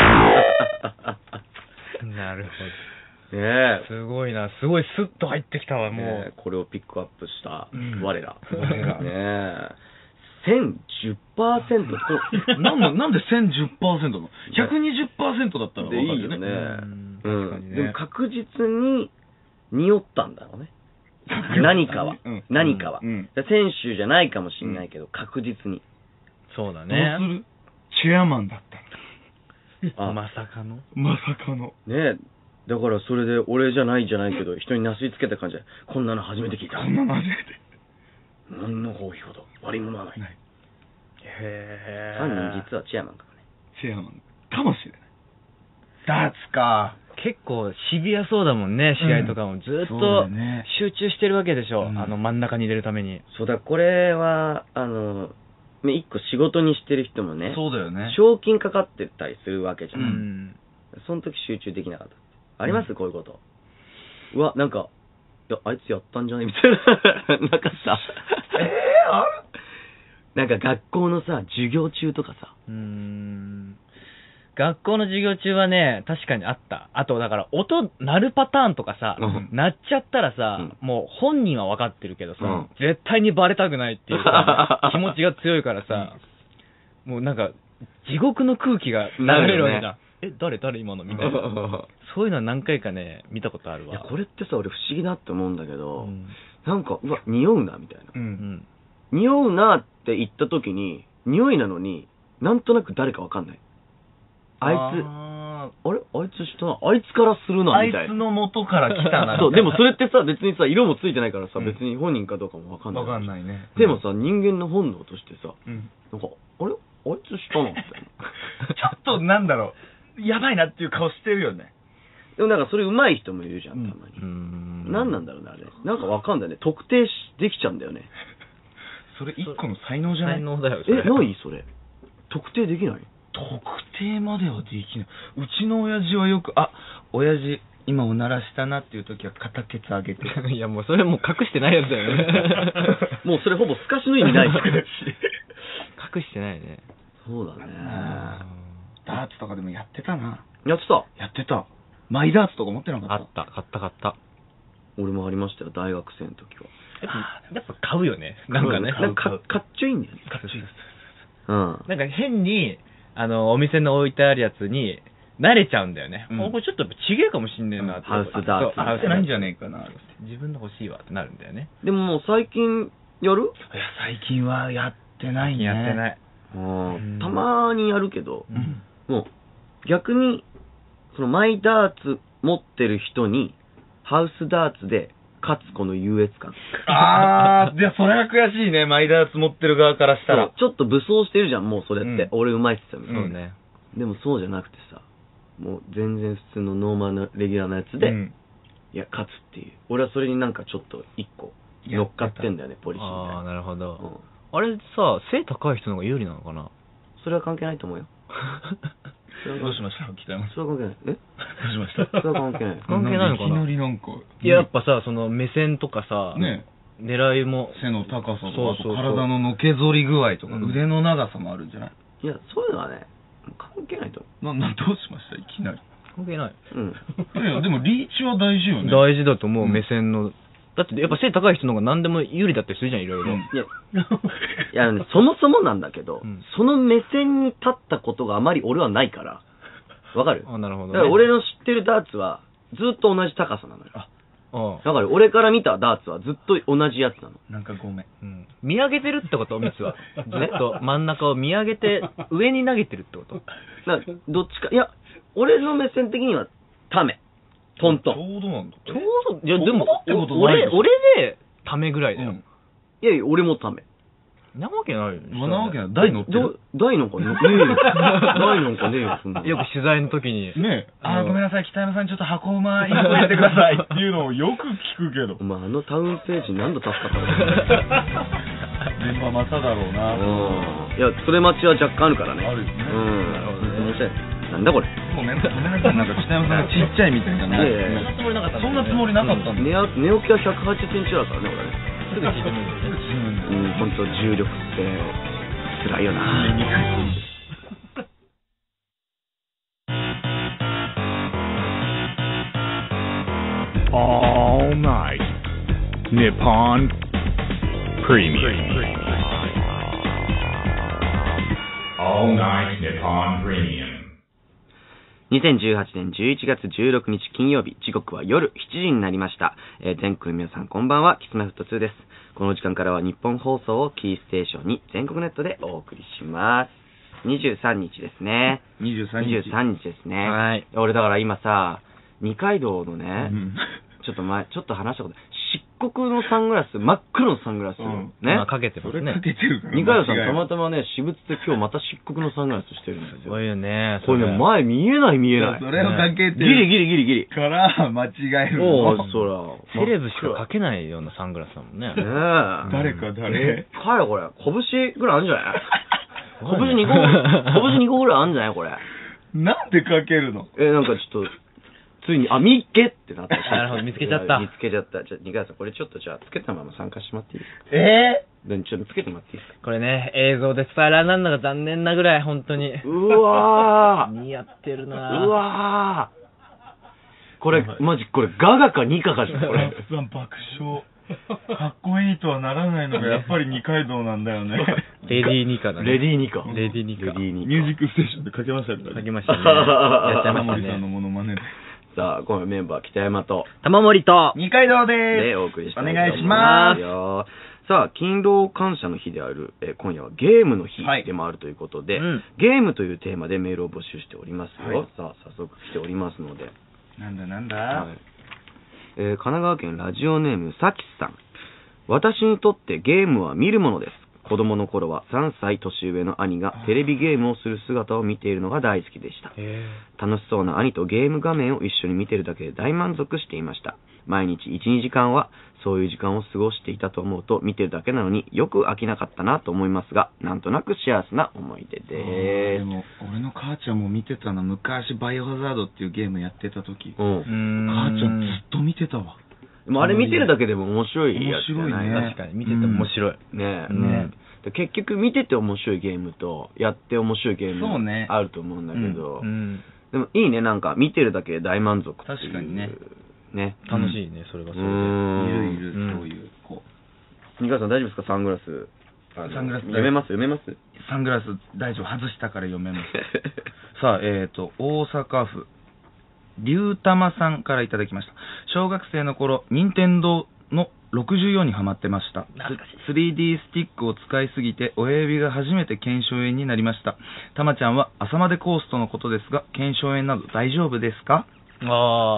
なるほど。 ねえ。 すごいな。すごいスッと入ってきたわ、もう。 ねえこれをピックアップしたうん我ら。 我らねえ。せんじゅっパーセント と。 なんで、なんで せんじゅっパーセント の ?ひゃくにじゅっパーセント だったら分かるよね。 でいいよね。 うんうん確かにねでも確実に匂ったんだろうね。何かは。 うん何かは。 うん選手じゃないかもしれないけど、確実に。 そうだどうね。 するチェアマンだったんだ。 あまさかの。 まさかの。 ねえ。だからそれで俺じゃないじゃないけど、人になすりつけた感じで、こんなの初めて聞いた。 こんなの初めて。 何の放棄ほど悪いものはない。 ない。 へ犯人実はチェアマンかもね。 チェアマンかもしれない。ダーツか。 結構シビアそうだもんね、試合とかも。ずっそうだとよね集中してるわけでしょ。 うんあの真ん中に入れるために。 そうだ、これは、あの、ね一個仕事にしてる人もね、 そうだよね。 賞金かかってたりするわけじゃ。 うんん。 その時集中できなかった。あります、こういうこと。うわ、なんか、いや、あいつやったんじゃねみたいな。なんかさ、 えー、あるなんか学校のさ、授業中とかさ、 うーん。学校の授業中はね、確かにあった。あと、だから、音鳴るパターンとかさ、 うん鳴っちゃったらさ、 うんもう本人は分かってるけどさ、 うん絶対にバレたくないっていうさ気持ちが強いからさ、もうなんか、地獄の空気が流れるわけじゃん。え、誰誰今のみたいな。そういうのは何回かね、見たことあるわ。 いや、これってさ、俺不思議だって思うんだけど、 うんなんか、うわ、匂うな、みたいな。 う。 うんん。 匂うなって言った時に、匂いなのに、なんとなく誰かわかんない。あいつ、 ああれあいつしたな。あいつからするな、 ーあいみたいな。 つの元から来たな。 そう、でもそれってさ、別にさ、色もついてないからさ、 うん別に本人かどうかもわかんない。 わかんないね。 でもさ、人間の本能としてさ、 うん。 なんか、あれあいつしたな、みたいな。 ちょっとなんだろう。やばいなっていう顔してるよね。 でもなんかそれ上手い人もいるじゃん、 うんたまに。 うーん。 何なんだろうね、あれ。なんかわかんないね。特定しできちゃうんだよね。 それ一個の才能じゃない才能だよ、そえ、 れ。 ないそれ。特定できない特定まではできない。うちの親父はよく、あ、親父、今おならしたなっていう時は片ケツ上げて。 いや、もうそれもう隠してないやつだよね。 もうそれほぼ透かしの意味ないじゃん。 隠してないね。 そうだね。 ダーツとかでもやってたな。 やってた。 やってた。マイダーツとか持ってなかった。 あった、買った買った。 俺もありましたよ、大学生の時は。 やっぱやっぱ買うよね。なんかね。 なんかかかっちょいいんだよね。 かっちょいいうん。 なんか変に、あの、お店の置いてあるやつに、慣れちゃうんだよね。 うんおこれちょっと違えかもしんねえなって。 ハウスダーツそう合ってないんじゃねえかな。い自分の欲しいわってなるんだよね。 でももう最近やるや、最近はやってないね。 やってない。 うんたまにやるけど、 うん。 もう逆に、そのマイダーツ持ってる人に、ハウスダーツで勝つこの優越感。 あー、いや、それは悔しいね。マイダーツ持ってる側からしたら。 そうちょっと武装してるじゃん、もうそれって。 うん俺うまいって言ってたみたいな。 そうね。 でもそうじゃなくてさ、 もう全然普通のノーマルなレギュラーなやつで、 うん、 いや勝つっていう。俺はそれになんかちょっと一個乗っかってんだよね、ポリシーみたいな。 ああ、なるほど、 うん、 あれさ、背高い人の方が有利なのかな。 それは関係ないと思うよ。 どうしました北山さん。 それは関係ない。えどうしましたそれは関係ない。 関係ないのかないきなりなんか。 いや、やっぱさ、その目線とかさ、 ね、 狙いも背の高さとか、 そうそうそう、 体ののけぞり具合とか、 うん、 腕の長さもあるんじゃない？ いや、そういうのはね、関係ないと思な、な、どうしましたいきなり。 関係ない。 う。うん。 いや、でもリーチは大事よね。 大事だと思う、 うん目線の。だってやっぱ背高い人の方が何でも有利だったりするじゃん、いろいろ。 うんいや、いや、ね、そもそもなんだけど、 うんその目線に立ったことがあまり俺はないから。わかる？ あ、なるほど、ね。 だから俺の知ってるダーツはずっと同じ高さなのよ。 あだから俺から見たダーツはずっと同じやつなの。 なんかごめん。 うん、見上げてるってことミツは。ずっと真ん中を見上げて、上に投げてるってこと。 だからどっちか、いや、俺の目線的にはため。トントちン。 ょうどなんだ。 ちょうど、いやでも、 ってことないでしょ俺、俺でためぐらいだよ。 いやいや、俺もため。 なわけないよね。 まあなわけない。台乗ってる。 ど台なんかねえよ。台なんかねえよ、そんなの。 よく取材の時に。 ねえ。あー、ごめんなさい、北山さん、ちょっと箱馬一個入れてくださいっていうのをよく聞くけど。 お前、あのタウンページ何度助かったの電波まただろうな。 うん。いや、それ待ちは若干あるからね。 あるよねうん。 なるほどね面白い。なんだこれ。 ごめんなさい、なんか北山さんがちっちゃいみたいなね。 いやいやいやそんなつもりなかったんだそんなつもりなかったんだ。 寝起寝起きはひゃくはちじゅっセンチだからね、俺ね。 すぐ沈むんだよね。 うん、ほんと重力って辛いよな。 All Night Nippon Premium All Night Nippon Premium にせんじゅうはちねんじゅういちがつじゅうろくにち金曜日、時刻は夜しちじになりました。えー、全国の皆さんこんばんは、キスマフットツーです。この時間からは日本放送をキーステーションに全国ネットでお送りします。にじゅうさんにちですね。 にじゅうさんにち。 にじゅうさんにちですね。 はい。 俺だから今さ、二階堂のね、 うんちょっと前、ちょっと話したこと、漆黒のサングラス、真っ黒のサングラスをうんね。 まあかけてますねそれか。けてるから。 二階堂さんた間違いないまたまね、私物で今日また漆黒のサングラスしてるんですよ。 そういうね。 これね、前見えない見えない。 それをかけてギリるギリギリギリ。 から間違えるおの。 う、そら。 セレブしかかけないようなサングラスだもんね。 ねえ。 誰か誰でっかいよ、これ。拳ぐらいあるんじゃない拳にこ、拳にこぐらいあるんじゃないこれ。 なんでかけるの？ え、なんかちょっと、ついに、あ、見っけってなったし。 なるほど見つけちゃった見つけちゃった。じゃあ、二階堂さん、これちょっとじゃあ、つけたまま参加してもらっていいですか？ えでちょっとつけてもらっていいですか？ これね、映像で伝えられないのが残念なぐらい、本当に。 うわー似合ってるうなわーこれ、マジ、これ、ガガかニカかじゃん、こー、 れ。 さん爆笑。かっこいいとはならないのがやっぱり二階堂なんだよね。 レディーニカだね。 レディーニカ。 レディーニカレディーニカ。 ミュージックステーションでかけましたよね。 かけましたね。やっちゃいました玉森さんのね。 モノマネで。 さあ、今夜メンバー、北山と、 玉森と、 二階堂ででお送りしたいとお願いしますよさあ、勤労感謝の日である、えー今夜はゲームの日はいでもあるということで、 うんゲームというテーマでメールを募集しておりますよ。 はいさあ、早速来ておりますので。 なんだなんだ、 はいえー神奈川県ラジオネームさきさん。私にとってゲームは見るものです。子供の頃はさんさい年上の兄がテレビゲームをする姿を見ているのが大好きでした。楽しそうな兄とゲーム画面を一緒に見ているだけで大満足していました。毎日いち、にじかんはそういう時間を過ごしていたと思うと見てるだけなのによく飽きなかったなと思いますが、なんとなく幸せな思い出でです。 も俺の母ちゃんも見てたな。昔バイオハザードっていうゲームやってた時、 うん。 母ちゃんずっと見てたわ。 でもあれ見てるだけでも面白いやつじゃない。 面白いね確かに見てて面白い。 ねえ、 うんねで結局見てて面白いゲームとやって面白いゲームそうねあると思うんだけど、 うん。 でもいいね、なんか見てるだけで大満足っていう。 確かにね。 ね。 楽しいね、それがそれで。 うーんいるいる、 うんそういう子。 二川さん大丈夫ですか、サングラス。あのサングラス読めます読めますサングラス大丈夫、外したから読めます。さあ、えっ、と、大阪府、龍玉さんからいただきました。小学生の頃、任天堂のろくじゅうよんにハマってました。スリーディー スティックを使いすぎて親指が初めて腱鞘炎になりました。たまちゃんは朝までコースとのことですが、腱鞘炎など大丈夫ですか？ ああ、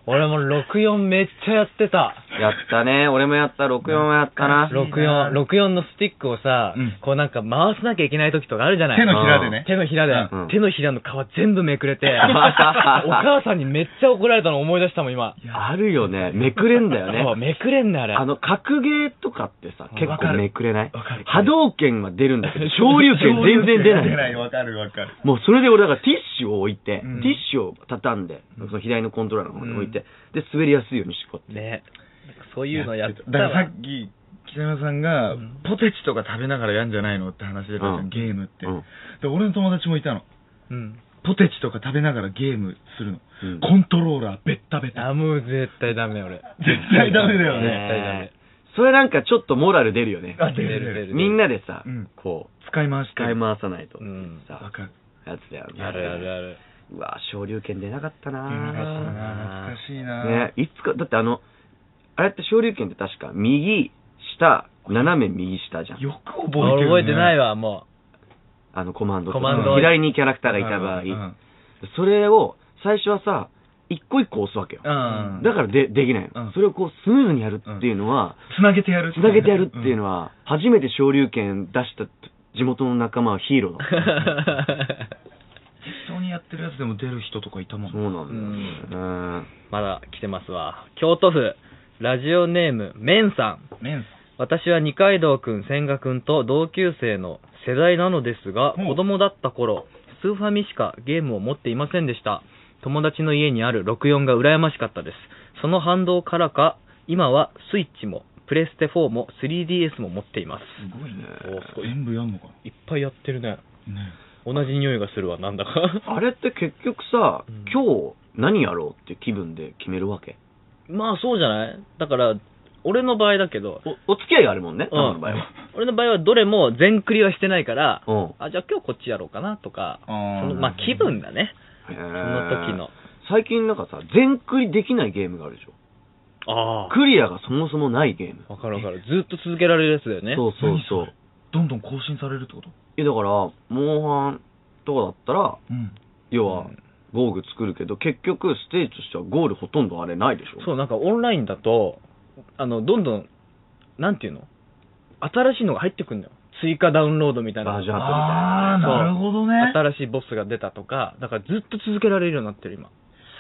俺もろくよんめっちゃやってた。 やったね。俺もやった。ろくよんはやったな。 ろくよん、ろくよんのスティックをさ、 うんこうなんか回さなきゃいけない時とかあるじゃない。 手のひらでね。 手のひらで、 うん手のひらの皮全部めくれて、お母さんにめっちゃ怒られたの思い出したもん、今。 あるよね。めくれんだよそう、 ね。 めくれんね、あれ。 あの、格ゲーとかってさ、結構わかるめくれないわかる波動拳は出るんだけど、昇竜拳全然出ない。 出ない、わかるわかる。 もうそれで俺だからティッシュを置いて、 うんティッシュを畳んで、その左のコントローラーの方に置いて、で、滑りやすいようにしてこうやって。 ね。なんかそういうのやってただからわさっき、北山さんが、 うんポテチとか食べながらやんじゃないのって話出たじゃん、 うんゲームって、 うんで。俺の友達もいたの。 うん。 ポテチとか食べながらゲームするの。 うんコントローラーベッタベタ。 あ、もう絶対ダメ、俺。 絶対ダメだよ絶ね。 対ダメ。 それなんかちょっとモラル出るよね。 あ、出る出る出る出る。 みんなでさ、 うんこう、 使い回して。 使い回さないとってうんさ、 わかる。 やつだよね。 あるあるある。 うわ、昇竜拳出なかったな出なかったな、懐かしいな。 ね、いつか、だってあの、あれって昇竜拳って確か右、下、斜め右下じゃん。 よく覚えてる、ね。 俺覚えてないわ、もあのコマンドとかコマンド左にキャラクターがいた場合、 うんうんそれを最初はさ、一個一個押すわけよ。 うんだからでできないの、 うんそれをこうスムーズにやるっていうのは、 つなげてやる。 つなげてやるっていうのは。 は、初めて昇竜拳出した地元の仲間はヒーローだ。 一緒にやってるやつでも出る人とかいたもん。 そうなんだよね。うんまだ来てますわ。京都府、ラジオネーム、メンさん。 メンス。 私は二階堂くん、千賀くんと同級生の世代なのですが、 ほう子供だった頃、スーファミしかゲームを持っていませんでした。友達の家にあるろくよんが羨ましかったです。その反動からか、今はスイッチも、プレステフォーも スリーディーエス も持っています。 すごいね。 おすごい全部やんのかいっぱいやってるね。 な。ね。 同じ匂いがするわ、なんだか。 あれって結局さ、 うん今日何やろうって気分で決めるわけ。 まあそうじゃないだから、俺の場合だけど、 おお付き合いがあるもんね、 うんタマの場合は。 俺の場合はどれも全クリはしてないから、 うんあ、じゃあ今日こっちやろうかなとか、 あーそのまあ気分だね。 そその時の。 最近なんかさ、全クリできないゲームがあるでしょ。 あクリアがそもそもないゲーム。 わかるわかる。ずっと続けられるやつだよね。 そうそうそう。 どんどん更新されるってこと？ え、だから、モンハンとかだったら、 うん。 要は、ゴーグ作るけど、結局、ステージとしてはゴールほとんどあれないでしょ。 そう、なんかオンラインだと、あの、どんどん、なんていうの新しいのが入ってくんだよ。追加ダウンロードみたいな。 バージョンアップああ、 そうなるほどね。 新しいボスが出たとか、だからずっと続けられるようになってる今。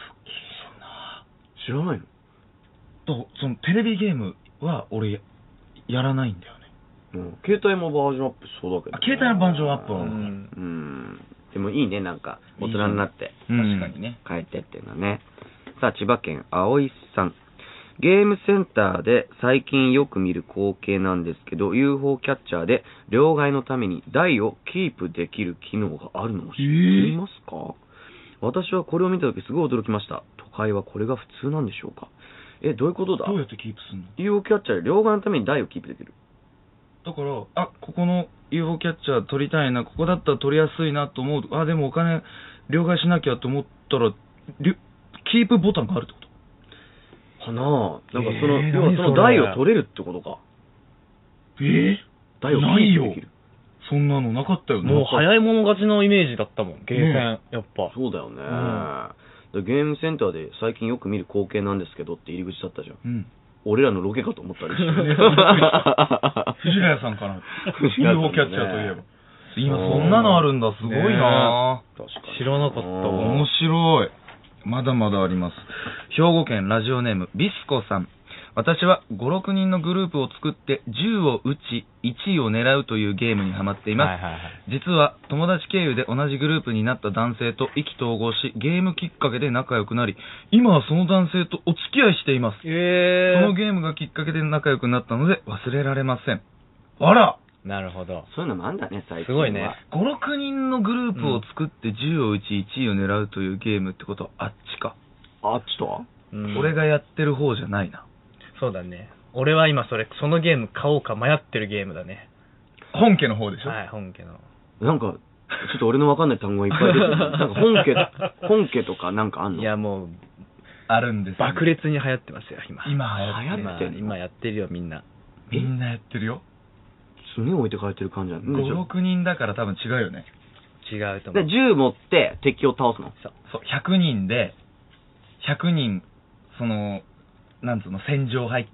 知らないのと、そのテレビゲームは俺や、やらないんだよね。 うん。携帯もバージョンアップしそうだけど、 あ、携帯のバージョンアップは、 うん。 うん。でもいいね、なんか、大人になって。 確かにね。 変えてっていうのはね。さあ、千葉県葵さん。ゲームセンターで最近よく見る光景なんですけど、ユーフォー キャッチャーで両替のために台をキープできる機能があるのを知っていますか？私はこれを見たときすごい驚きました。都会はこれが普通なんでしょうか？え、どういうことだ？ どうやってキープすんの？ ユーフォー キャッチャーで両替のために台をキープできる。 だから、あ、ここの ユーフォー キャッチャー取りたいな、ここだったら取りやすいなと思う。あ、でもお金両替しなきゃと思ったら、りキープボタンがあるってこと？ かなぁ。なんかその、 えー要はその台を取れるってことか。 え台をキないよープできる。 そんなのなかったよね。 もう早い者勝ちのイメージだったもん、ゲーセン。 ねやっぱ。 そうだよね、でゲームセンターで最近よく見る光景なんですけどって入り口だったじゃん。 うん。 俺らのロケかと思ったりして。 藤ヶ谷さんかな。ユーフォー キャッチャーといえば。今そんなのあるんだ、すごいなぁ。 確かに。 知らなかったわ。 面白い。まだまだあります。兵庫県ラジオネームビスコさん。私はご、ろくにんのグループを作って銃を撃ちいちいを狙うというゲームにハマっています。 はいはいはい。 実は友達経由で同じグループになった男性と意気投合し、ゲームきっかけで仲良くなり、今はその男性とお付き合いしています。 えそのゲームがきっかけで仲良くなったので忘れられません。あら、 なるほど。 そういうのもあんだね、最近は。 すごいね。 ご、ろくにんのグループを作って銃を撃ちいちいを狙うというゲームってことはあっちか。 あっちとはうん俺がやってる方じゃないな。 そうだね。俺は今それ、そのゲーム買おうか迷ってるゲームだね。 本家の方でしょ。 はい、本家の。 なんか、ちょっと俺のわかんない単語がいっぱい出てる。なんか本家、本家とかなんかあんの？ いやもう、 あるんですよ。 爆裂に流行ってますよ、今。 今流行ってる。 今ってんの今やってるよ、みんな。 みんなやってるよ。 すげえ置いてかれてる感じなんご、 でしょろくにんだから多分違うよね。 違うと思う。 で銃持って敵を倒すの？ そう。 そう、ひゃくにんで、ひゃくにんその、なんつうの、戦場入って、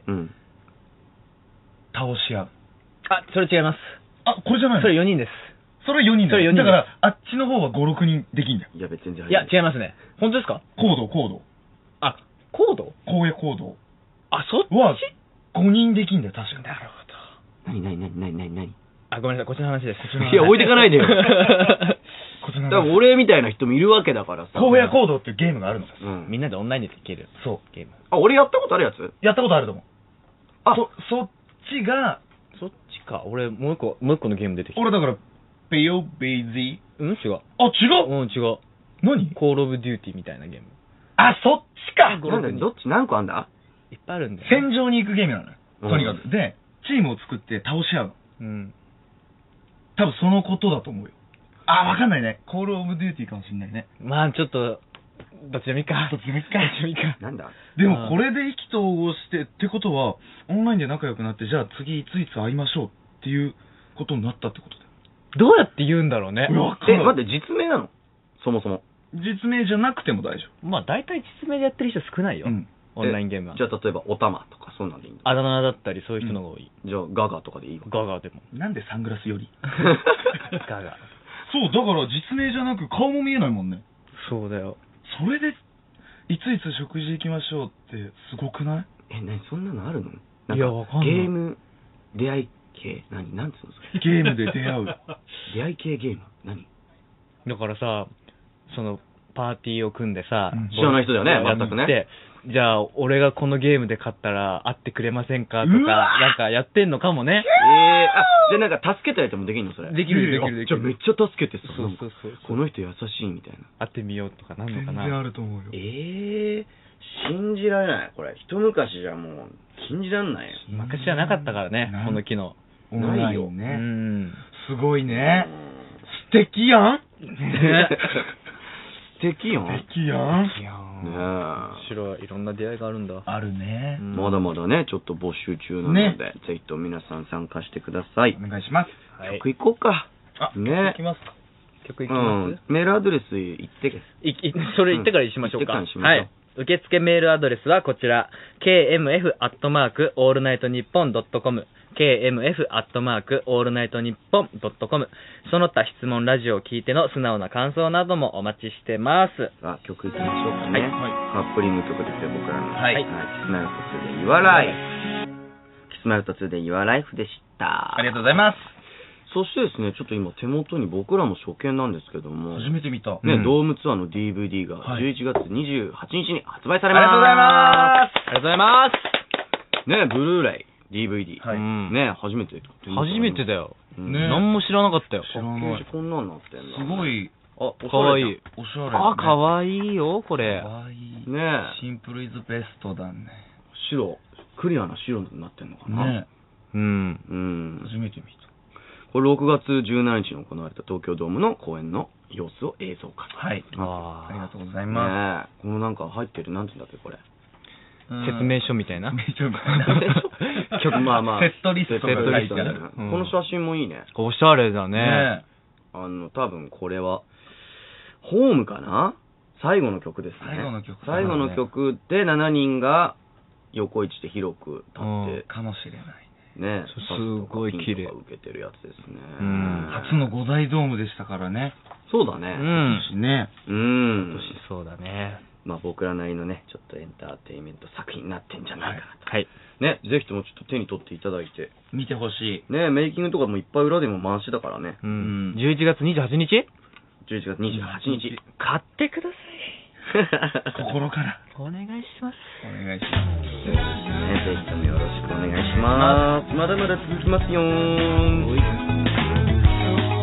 うん。 倒し合う。 あ、それ違います。 あ、これじゃないの？ それよにんです。 それよにんだよ。 それよにんです。 だから、あっちの方はご、ろくにんできんだよ。 いや、別にじゃいや、違いますね。本当ですか？ コード、コード。 あ、コード？ 荒野コードあ、そっちはごにんできんだよ、確かに。 なるほど。 何何何何何何あ、ごめんなさい、こっちの話です。 いや、置いてかないでよ。 こっちのだから俺みたいな人もいるわけだからさ。 荒野コードっていうゲームがあるの。 うん。 みんなでオンラインでできるそう。 ゲーム。 あ、俺やったことあるやつやったことあると思う。 あそ、そっちが、 そっちか。俺、もう一個、もう一個のゲーム出てきた。 俺だから、ベヨベイジうん違う。 あ、違ううん、違う。 何コールオブデューティーみたいなゲーム。 あ、そっちかなんだよ、どっち何個あんだいっぱいあるんだよ。 戦場に行くゲームなのよ。 うんとにかく。で、チームを作って倒し合うの。 うん。 多分そのことだと思うよ。あ、わかんないね。コールオブデューティーかもしんないね。 まあ、ちょっと、どっちでもいいか。 どっちでもいいかどっちでもいいか。 なんだでもこれで意気投合してってことは、オンラインで仲良くなって、じゃあ次いついつ会いましょうっていうことになったってことだよ。 どうやって言うんだろうね。 え、 わかんない。 待って、実名なのそもそも。 実名じゃなくても大丈まあ、大体実名でやってる人少ないよ。 夫。うん。 オンラインゲームはえ。じゃあ例えば、おたまとか、そんなんでいいんだ。 あだ名だったり、そういう人の方が多い。 じゃあ、ガガとかでいいわ。 ガガでも。 なんでサングラスよりガガ。 そう、だから実名じゃなく顔も見えないもんね。 そうだよ。 それで、いついつ食事行きましょうってすごくない？ え、なに、そんなのあるのなんかいやわかんないゲーム、出会い系何なんつうのそれ。 ゲームで出会う。 出会い系ゲーム何だからさ、その、パーティーを組んでさ、 うん知らない人だよねや全くねってじゃあ、俺がこのゲームで勝ったら会ってくれませんかとか、 うわなんかやってんのかもね。 えー、あ、じゃあなんか助けたりともできんのそれ。 できるできるできるあじゃあめっちゃ助けてさ、 そうそうそうこの人優しいみたいな。 会ってみようとかなんのか全然あな。 ると思うよ。 えー、信じられない。これ、一昔じゃもう、信じらんないよ。 昔じゃなかったからねなん、 この機能。 オンラインうね。 ん。 すごいね。素敵やん。 ね素敵やん。 素敵やん。 いやーねえ面白い。いろんな出会いがあるんだ。 あるねう。んまだまだね、ちょっと募集中なので、ぜひと皆さん参加してください。 お願いします。 はい。 曲行こうか。 あ、 ねいきますか。 曲いきうますん。メールアドレス言ってけ。 いいそれ言ってからにしましょうか。 うん言ってからにしましょうはい。受付メールアドレスはこちら、ケーエムエフアットマークオールナイトニッポンドットコム、ケーエムエフアットマークオールナイトニッポンドットコム、その他質問ラジオを聞いての素直な感想などもお待ちしてます。 さあ、曲行きましょうかね。 はいカップリング曲ですよ、僕らの。 はいキスマイルトツーで Your Life。キスマイルトツーで Your Life でした。 ありがとうございます。 そしてですね、ちょっと今手元に僕らも初見なんですけども、 初めて見た。 ね、 うんドームツアーの ディーブイディーがはいじゅういちがつにじゅうはちにちに発売さあれます。 りがとうございます。 ありがとうございます。 ね、ブルーレイ、ディーブイディー。 はいうんね、初めて撮ってみた初めてだよ。 うんね何も知らなかったよ。 知らないパッケージこんなんなってんだ。 すご。い、 あ、 かわいい。 おしゃれ。 あ、かいわいいよ、これ。 か。わいい。 ねシンプルイズベストだね。 白、クリアな白になってんのかな。 ねうん。 うん。 初めて見これろくがつじゅうしちにちに行われた東京ドームの公演の様子を映像化。 た。はい。 あありがとうございねまえ、このなんか入ってる、なんていうんだっけ、これ。 す。 説明書みたいな。 説明書みたいな。 曲、まあまあ。 セットリストがセットリストね書いてあるうんこの写真もいいね。 おしゃれだね。 ねあの、多分これは、ホームかな最後の曲ですね。 最後の曲最後の曲でしちにんが横一で広く立って、 かもしれない。 ね、 すごい綺麗パスとかピンとか受けてるやつですね。 うん初の五大ドームでしたからね。 そうだうね。 ん。 ね。 うん。 今年そうだね。 まあ僕らなりのね、ちょっとエンターテインメント作品になってんじゃないかなと。 はい。 ね、ぜひともちょっと手に取っていただいて。 見てほしい。 ね、メイキングとかもいっぱい裏でも回してたからね。 ううんん。じゅういちがつにじゅうはちにちじゅういちがつにじゅうはちにち。 買ってくださ心からい。お願いします。 お願いします。 ね、ぜひともよろしくお願いします。まだまだ続きますよー。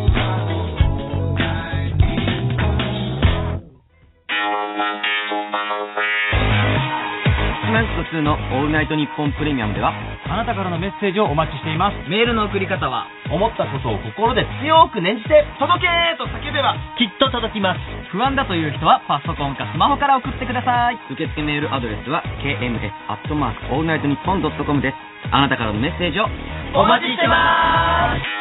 キスマイルトツーのオールナイトニッポンプレミアムでは、 あなたからのメッセージをお待ちしています。 メールの送り方は、 思ったことを心で強く念じて届けーと叫べばきっと届きます。不安だという人はパソコンかスマホから送ってください。 受付メールアドレスは ケーエムエス アットマークオールナイトニッポンドットコムです。あなたからのメッセージをお待ちしてまーす。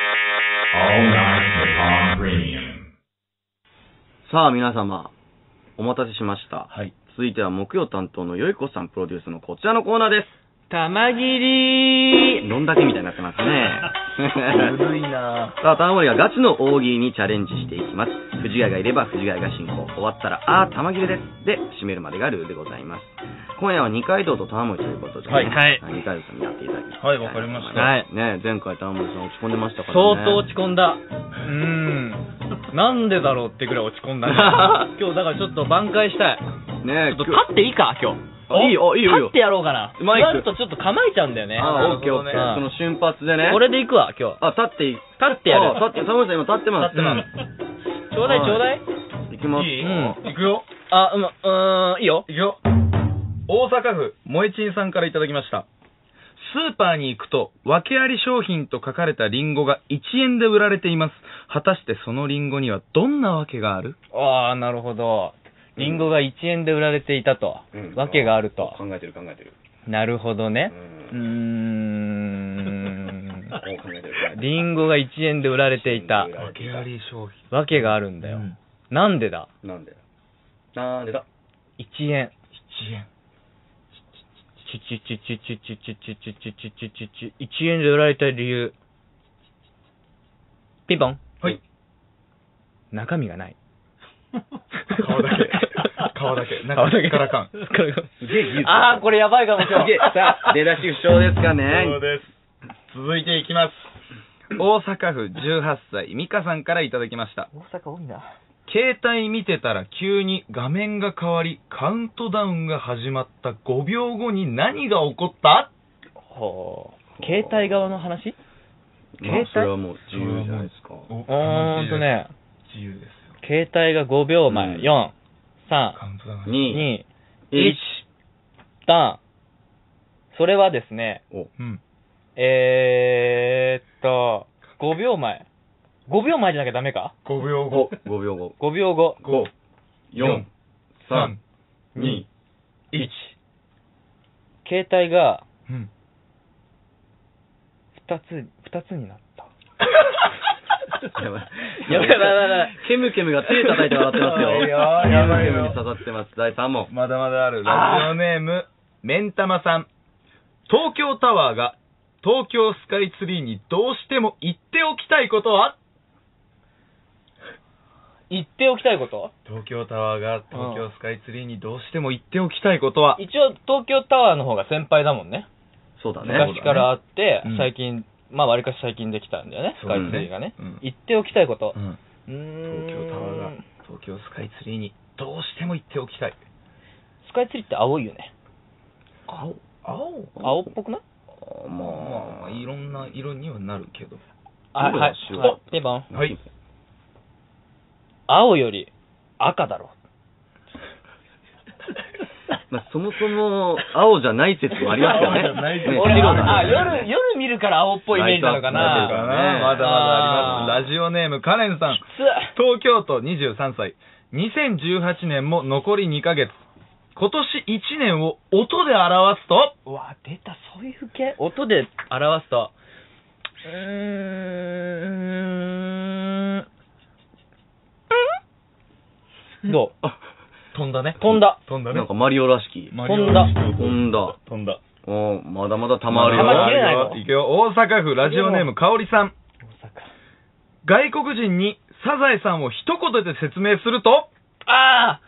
All Night Nippon Premium. さあ皆様、 お待たせしました。 はい。 続いては木曜担当のよいこさんプロデュースのこちらのコーナーです。 玉切り飲んだけみたいになってますね。 古いなさあ、玉森がガチの大喜利にチャレンジしていきます。藤ヶ谷がいれば藤ヶ谷が進行。終わったら、あー、玉切れです。で、締めるまでがルールでございます。今夜は二階堂と玉森ということで、ね、 はいはい二階堂さんにやっていただきます。 はい、わかりました。 はい。 ね、前回玉森さん落ち込んでましたからね。 相当落ち込んだ。うーん。なんでだろうってぐらい落ち込んだね。今日だからちょっと挽回したい。 ね、 ちょっと立っていいか、今日。 あいいよ、いいよ、いいよ。 立ってやろうかな。 マイク座るとちょっと構えちゃうんだよね。 あー、オッケーオッケうんー。その瞬発でね。 これで行くわ、今日。 あ、立っていい。 立ってやる。 あ立って、玉森さん今立ってます。 立ってます。ちょうだいちょうだい。 いきます。 いいうんいくよ。 あ、うま、うーん、いいよ。 いくよ。大阪府、萌えちんさんからいただきました。スーパーに行くと、訳あり商品と書かれたリンゴがいちえんで売られています。果たしてそのリンゴにはどんな訳がある？ ああ、なるほど。リンゴがいちえんで売られていたと。 うんわけがあると。 考えてる考えてる。 なるほどね。うーん。リンゴがいちえんで売られていた。 訳あり商品。 わけがあるんだよ。 うんなんでだ？ なんでなんでだいちえん。 いちえん。 ちちちちちちちちちちちちちちいちえんで売られた理由。ピンポン。 はい。 中身がない。 顔だけ。顔だけ。 顔だけ。 からかん。 すげえ技術。 ああ、これやばいかもしれない。 すげえ。さあ、出だし不詳ですかね。 そうです。続いていきます。大阪府じゅうはっさい、美香さんからいただきました。 大阪多いな。 携帯見てたら急に画面が変わり、カウントダウンが始まったごびょうごに何が起こった？ ほう。携帯側の話？ まあ、それはもう自由じゃないですか。 うーんとね、 自由ですよ。 携帯がごびょうまえ、 うんよん、さカウントダウン。 ん、 に、 に、 いいち、ダン。それはですね、 お、 うん。 えーっと、ごびょうまえ。ごびょうまえじゃなきゃダメか？ ごびょうご。 ごびょうご。 ごびょうご。 ご、よん、さん、に、 いち。携帯がうん。 ふたつ、ふたつになった。 やばい。 やばいやばいやばい。 ケムケムが手叩いて笑ってますよ。 やばいよやばいよケムケムに刺さってます。だいさん問。 まだまだある。ラジオネーム、めんたまさん。東京タワーが東京スカイツリーにどうしても行っておきたいことは？ 言っておきたいこと？ 東京タワーが東京スカイツリーにどうしても行っておきたいことは？ 一応東京タワーの方が先輩だもんね。 そうだね。 昔からあってうん、 最近、まあ割かし最近できたんだよね、スカイツリーがねうん。 言っておきたいことう。ん。 うーん東京タワーが東京スカイツリーにどうしても行っておきたい。 スカイツリーって青いよね。 青青青っぽくない？ まあまあまあ、いろんな色にはなるけど。 あ、はい。 白はいピンポン。 はい。 青より赤だろ。 まあ、そもそも青じゃない説もありますよね。 青じゃない説ね俺白だあ、 ね。 夜、夜見るから青っぽいイメージなのかライトアップな。 ねまだまだあります。 あーラジオネーム、カレンさん。 きつ東京都にじゅうさんさい。にせんじゅうはちねんも残りにかげつ。今年いちねんを音で表すと、 うわ、出た、そういう系音で表すと、うーん、どう？ 飛んだね。 飛んだ。 飛んだね。 なんかマリオらしき。 マリオ飛んだ飛んだ。 飛んだ。 おーまだまだたまる玉よ。 切れないのいくよ。大阪府ラジオネーム、かおりさん。外国人にサザエさんを一言で説明すると、 あ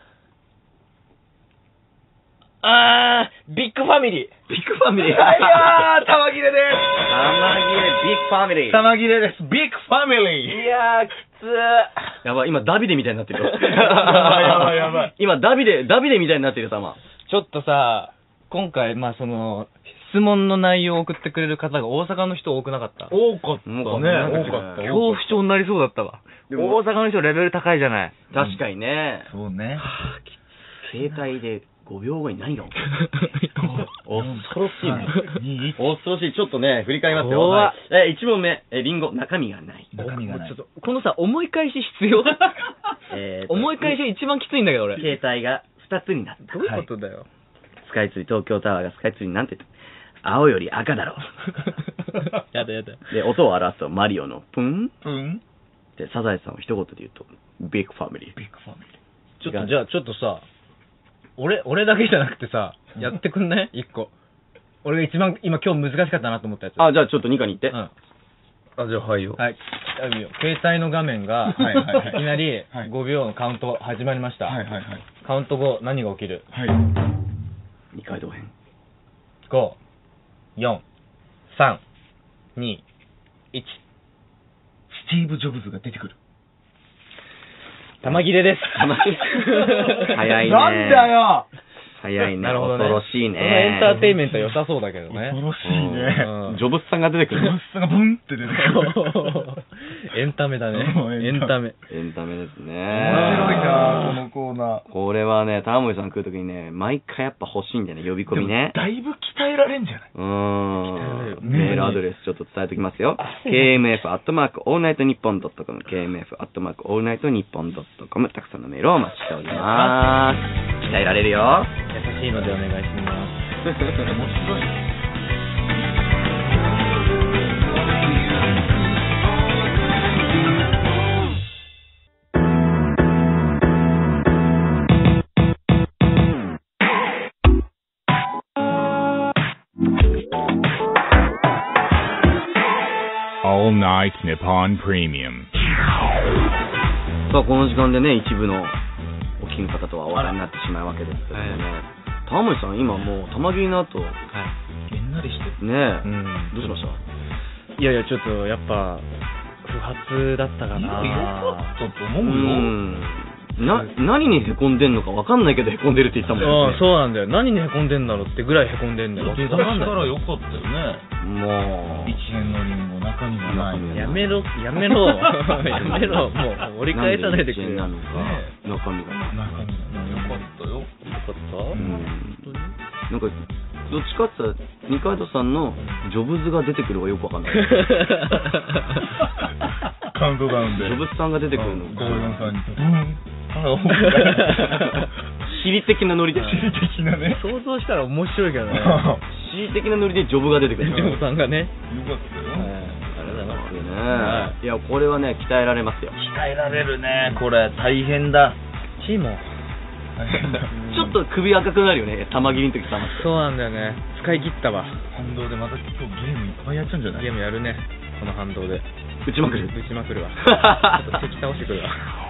ーあー、ビッグファミリー。 ビッグファミリー。 いやー、玉切れで玉切れ、ビッグファミリす。 ー。 玉切れです。ビッグファミリー。 いやー、きつー。 やばい、今ダビデみたいになってるよ。 やばいやばいやばい。 今ダビデ、ダビデみたいになってるよ、玉。 ちょっとさ、今回、まあその、質問の内容を送ってくれる方が大阪の人多くなかった。 多かったね。 多多かったかった。 恐怖症になりそうだったわ。 でも大阪の人レベル高いじゃない。 確かにね。 そうね。 携帯でごびょうごに何が起こる恐ろしいね。恐ろしい。ちょっとね、振り返りますよ。 怖っはいえー、いち問目、えー、リンゴ、中身がない。 中身がないちょっ。と、このさ、思い返し必要えーと思い返しが一番きついんだけど、俺。 携帯がふたつになった。 どういうことだよ。 スカイツリー、東京タワーがスカイツリーになんて言った青より赤だろやだやだ。 う。で、音を表すとマリオのプンうん。 で、サザエさんを一言で言うと、ビッグファミリー。 ビッグファミリー。 ちょっとじゃあちょっとさ、俺俺だけじゃなくてさ、やってくんない一個。俺が一番今今日難しかったなと思ったやつ。 あ、じゃあちょっとニカに言って。 うん。 あ、じゃあはいよ。 はい。携帯の画面が、はいはいはい、いきなりごびょうのカウント始まりました。はいはいはい。カウント後、何が起きる？はい。 二階堂編。 ご、よん、さん、に、いち。スティーブ・ジョブズが出てくる。玉切れです。 早いね。 なんだよ。 早いね。 なるほどね。 恐ろしいね。 エンターテインメント良さそうだけどね。 恐ろしいね。 ジョブズさんが出てくる。 ジョブズさんがブンって出てくる。 エンタメだね。エンタメ。 エンタメですね。 面白いなこのコーナー。 これはね、玉森さん来るときにね、毎回やっぱ欲しいんだよね、呼び込みね。 だいぶ鍛えられんじゃない？ うーん。メールアドレスちょっと伝えておきますよ。ケーエムエフ アットマークオールナイトニッポンドットコム ケーエムエフ アットマークオールナイトニッポンドットコム たくさんのメールをお待ちしております。鍛えられるよ。 優しいのでお願いします。面白い。 All Night Nippon Premium。 さあこの時間でね、一部のお聞きの方とはお笑いになってしまうわけですけどね、玉森さん今もう玉切りの後、はい、 げんなりしてるねえ、うん、どうしました？ いやいやちょっとやっぱ不発だったかな。 よかったと思うよ。 うんな何にへこんでんのか分かんないけどへこんでるって言ったもんね。 ああそうなんだよ。何にへこんでんだろうってぐらいへこんでんだよ。 出だしたらよかったよね。 もう一円のリンゴ中身がない。 やめろやめろやめろもう折り返さないでくれ。 なのか、ね、中身が中身がよかったよ。よかった。うん。 なんかどっちかって言ったら二階堂さんのジョブズが出てくるがよく分かんない。 カウントダウンでジョブズさんが出てくるの。 ごよんさんに。 私利的なノリで。 私利的なね。 想像したら面白いけどね。 私利的なノリでジョブが出てくる。 ジョブさんがね。 よかったよ。 あれだな。いやこれはね鍛えられますよ。 鍛えられるね。これ大変だ。 チーム。 ちょっと首赤くなるよね。玉切りの時玉。 そうなんだよね。使い切ったわ。 反動でまた今日ゲームいっぱいやっちゃうんじゃない？ ゲームやるね。この反動で。 打ちまくる。 打ちまくるわ。ちょっと敵倒してくるわ。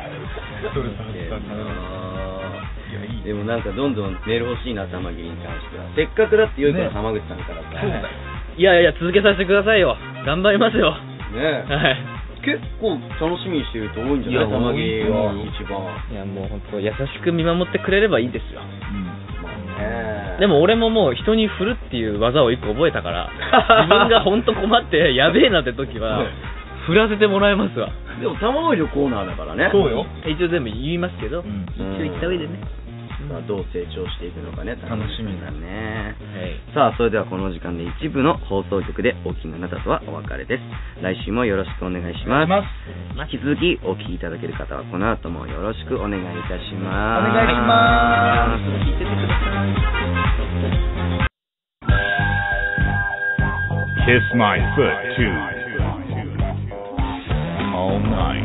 でもなんかどんどんメール欲しいな玉切りに関しては。せっかくだって良いから浜口さんからさ。 いやいや続けさせてくださいよ。頑張りますよ。 ねえ。はい。結構楽しみにしてる人多いんじゃない？玉切りが一番。 いやもう本当優しく見守ってくれればいいですよ。 ね、 でも俺ももう人に振るっていう技を一個覚えたから自分が本当困ってやべえなって時は振らせてもらえますわ。 でも玉森のコーナーだからね。 そうよ。 一応全部言いますけど、うん、一応言った上でね、 さあどう成長していくのかね楽しみだね、 はい、さあそれではこの時間で一部の放送局でお聞きのあなたとはお別れです。来週もよろしくお願いします。引き続きお聞きいただける方はこの後もよろしくお願いいたします。 お願いします。 聞いててください。 Kiss my foot too all night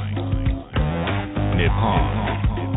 Nippon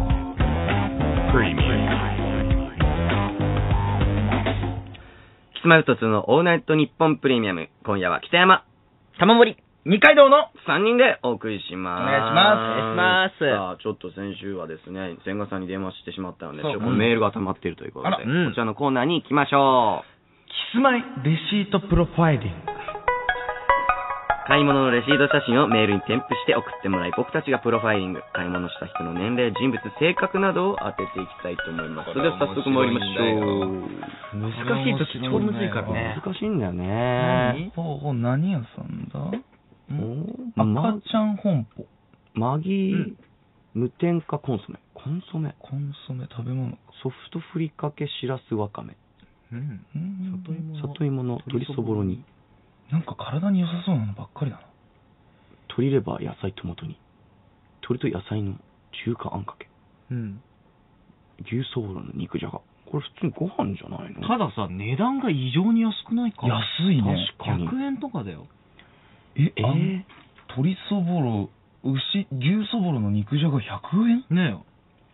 キスマイフトツーのオールナイトニッポンプレミアム。今夜は北山、 玉森、 二階堂のさんにんでお送りします。 お願いします。 お願いします。 さあちょっと先週はですね千賀さんに電話してしまったのでちょっとメールが溜まっているということで、うん、こちらのコーナーに行きましょう。 キスマイレシートプロファイリング。 買い物のレシート写真をメールに添付して送ってもらい僕たちがプロファイリング、買い物した人の年齢、人物、性格などを当てていきたいと思います。それでは早速参りましょう。 難しい時超むずいからね。 難しいんだよね。 ほうほう何屋さんだ？赤ちゃん本舗。 マギー、うん、無添加コンソメ。コンソメ。 コンソメ食べ物。 ソフトふりかけしらすわかめ。 うん。 里芋の里芋の鶏そぼろに。 なんか体に良さそうなのばっかりだな。 鶏レバー、野菜、トマト煮。鶏と野菜の中華あんかけ。 うん。 牛そぼろの肉じゃが。これ普通にご飯じゃないの？ たださ、値段が異常に安くないか？ 安いね。 確かに。ひゃくえんとかだよ。 え、えー、鶏そぼろ、牛、牛そぼろの肉じゃがひゃくえん？ ねえよ。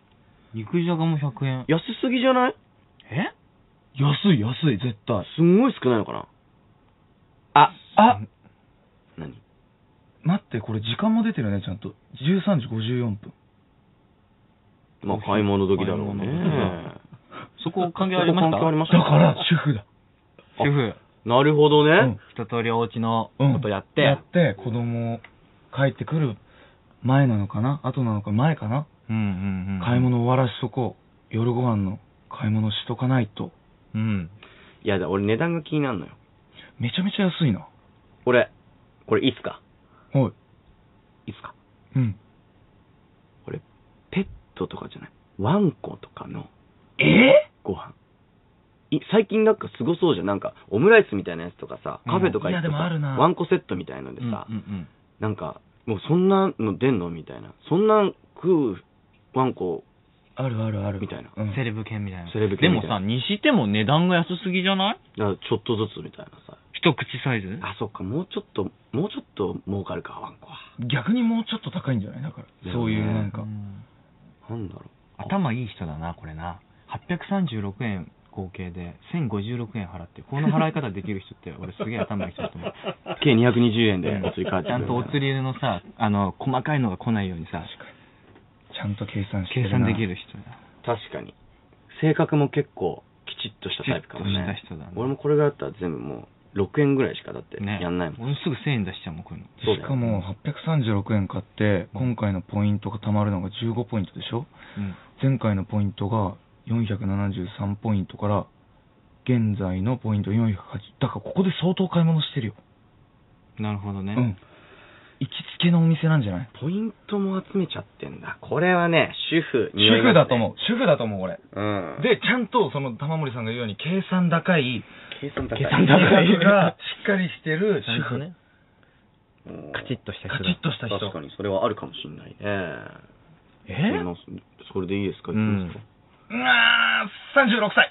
肉じゃがもひゃくえん。 安すぎじゃない？ え？ 安い安い、絶対。 すんごい少ないのかな。 あ、あ何？ 待って、これ時間も出てるね、ちゃんと。じゅうさんじごじゅうよんぷん。 まあ、買い物時だろうね。 そこ関係ありました？ 関係ありました。 だから、主婦だ。 主婦。 なるほどね。 うん、 一通りお家のことやって。 やって、子供帰ってくる前なのかな、後なのか前かな。 うんうんうん。 買い物終わらしとこう。夜ご飯の買い物しとかないと。 うん。 いやだ、俺値段が気になるのよ。 めちゃめちゃ安いな。 俺、これいいっすか？ おい。 いいっすか？ うん。 俺、ペットとかじゃない。ワンコとかの。 えー、 ご飯。い最近なんかすごそうじゃん。なんか、オムライスみたいなやつとかさ、カフェとか行ってさ、ワンコセットみたいのでさ、 うんうんうん、 なんか、もうそんなの出んのみたいな。そんなん食うワンコ、 あるあるある。 みたいな。 うん、セレブ犬みたいな。 セレブ犬みたいな。 でもさ、にしても値段が安すぎじゃない？ だからちょっとずつみたいなさ。 一口サイズ？ あ、そっか、もうちょっと、もうちょっと儲かるか、ワンコは。 逆にもうちょっと高いんじゃないだから。そういうなんか。うん、 なんだろう。 頭いい人だな、これな。はっぴゃくさんじゅうろくえん合計でせんごじゅうろくえん払って、この払い方できる人って俺すげえ頭いい人だと思う。 計にひゃくにじゅうえんでお釣り返ってちゃんとお釣りのさ、あの、細かいのが来ないようにさ、 ちゃんと計算してるな。 計算できる人だ。 確かに。性格も結構きちっとしたタイプかもね。 きちっとした人だね。 俺もこれぐらいだったら全部もうろくえんぐらいしかだってやんないもん。 ね、俺すぐせんえん出しちゃうもん、こういうの。 そうしかもはっぴゃくさんじゅうろくえん買って、今回のポイントが貯まるのがじゅうごポイントでしょ、うん、前回のポイントがよんひゃくななじゅうさんポイントから、現在のポイントよんひゃくはち。だからここで相当買い物してるよ。 なるほどね。 うん。行きつけのお店なんじゃない？ ポイントも集めちゃってんだ。これはね、主婦に、 ね、主婦だと思う。主婦だと思う、俺。 うん。 で、ちゃんと、その、玉森さんが言うように、計算高い、 計算高い。 計算高いが、しっかりしてる主婦ね。カチッとした人。 カチッとした人。 確かに、それはあるかもしんないね。 えそれでいいですか？ うん。うわー、さんじゅうろくさい。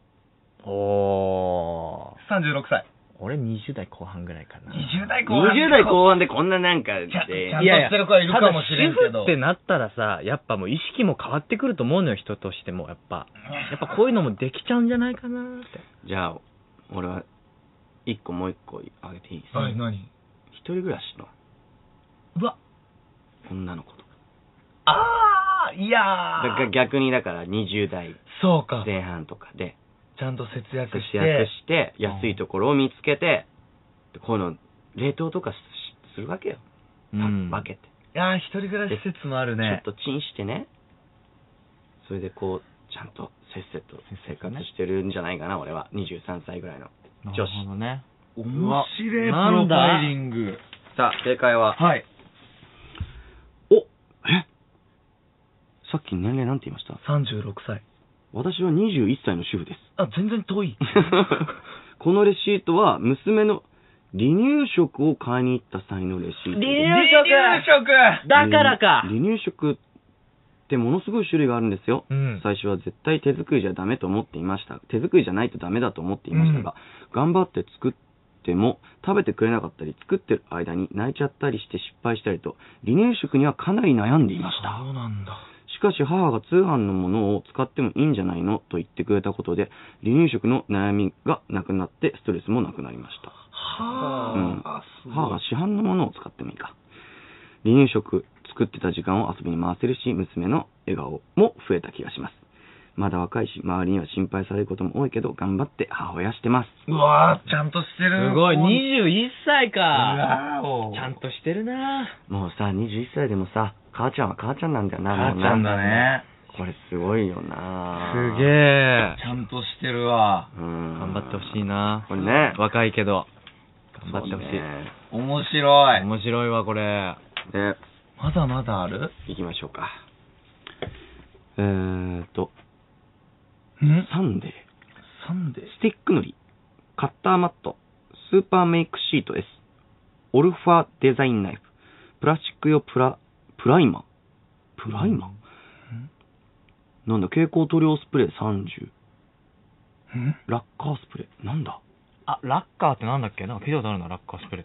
おー。 さんじゅうろくさい。 俺にじゅうだいこう半ぐらいかな。 にじゅうだいこう半。 にじゅうだいこう半でこんななんかで。 ちゃんとしてる子はいるかもしれんけど。 主婦ってなったらさ、やっぱもう意識も変わってくると思うのよ、人としても。やっぱ。やっぱこういうのもできちゃうんじゃないかなって。 じゃあ、俺は、一個もう一個あげていいですか？ はい、何？ 一人暮らしの。 うわ。 女の子とか。 あー、いやー。 だから逆にだからにじゅうだい。 そうか。 前半とかで。 ちゃんと節約して。 節約して、安いところを見つけて、こういうの、冷凍とかするわけよ。うん。分けて。 いやー、一人暮らし施設もあるね。 ちょっとチンしてね。それでこう、ちゃんとせっせと生活してるんじゃないかな、俺は。にじゅうさんさいぐらいの女子。 なるほどね。 面白いプロファイリング。 さあ、正解は。 はい。 おえさっき年齢なんて言いました？ さんじゅうろくさい。 私はにじゅういっさいの主婦です。 あ、全然遠い。 このレシートは、娘の離乳食を買いに行った際のレシートです。 離乳食だからか離乳食ってものすごい種類があるんですよ。うん、最初は絶対手作りじゃダメと思っていました。手作りじゃないとダメだと思っていましたが、うん、頑張って作っても食べてくれなかったり、作ってる間に泣いちゃったりして失敗したりと、離乳食にはかなり悩んでいました。 そうなんだ。 しかし母が通販のものを使ってもいいんじゃないのと言ってくれたことで、離乳食の悩みがなくなってストレスもなくなりました。 はぁ、 うん、母が市販のものを使ってもいいか。離乳食作ってた時間を遊びに回せるし、娘の笑顔も増えた気がします。まだ若いし、周りには心配されることも多いけど、頑張って母親してます。 うわぁ、ちゃんとしてる。 すごい、にじゅういっさいか。 うわちゃんとしてるな。 もうさ、にじゅういっさいでもさ、母ちゃんは母ちゃんなんだよな。 母ちゃんだね。 これすごいよな。 すげえ。 ちゃんとしてるわ。 うん。頑張ってほしいな。 これね。 若いけど。頑張ってほしい。 面白い。 面白いわ、これ。 ね。 まだまだある？ 行きましょうか。えーと。 ん？ サンデー。 サンデー。 スティックのり。カッターマット。スーパーメイクシート S。オルファデザインナイフ。プラスチック用プラ、プライマー。プライマー、うん、なんだ、蛍光塗料スプレーさんじゅう。 ん？ ラッカースプレー。なんだ？ あ、ラッカーってなんだっけ？なんか聞いたことあるな、ラッカースプレーって。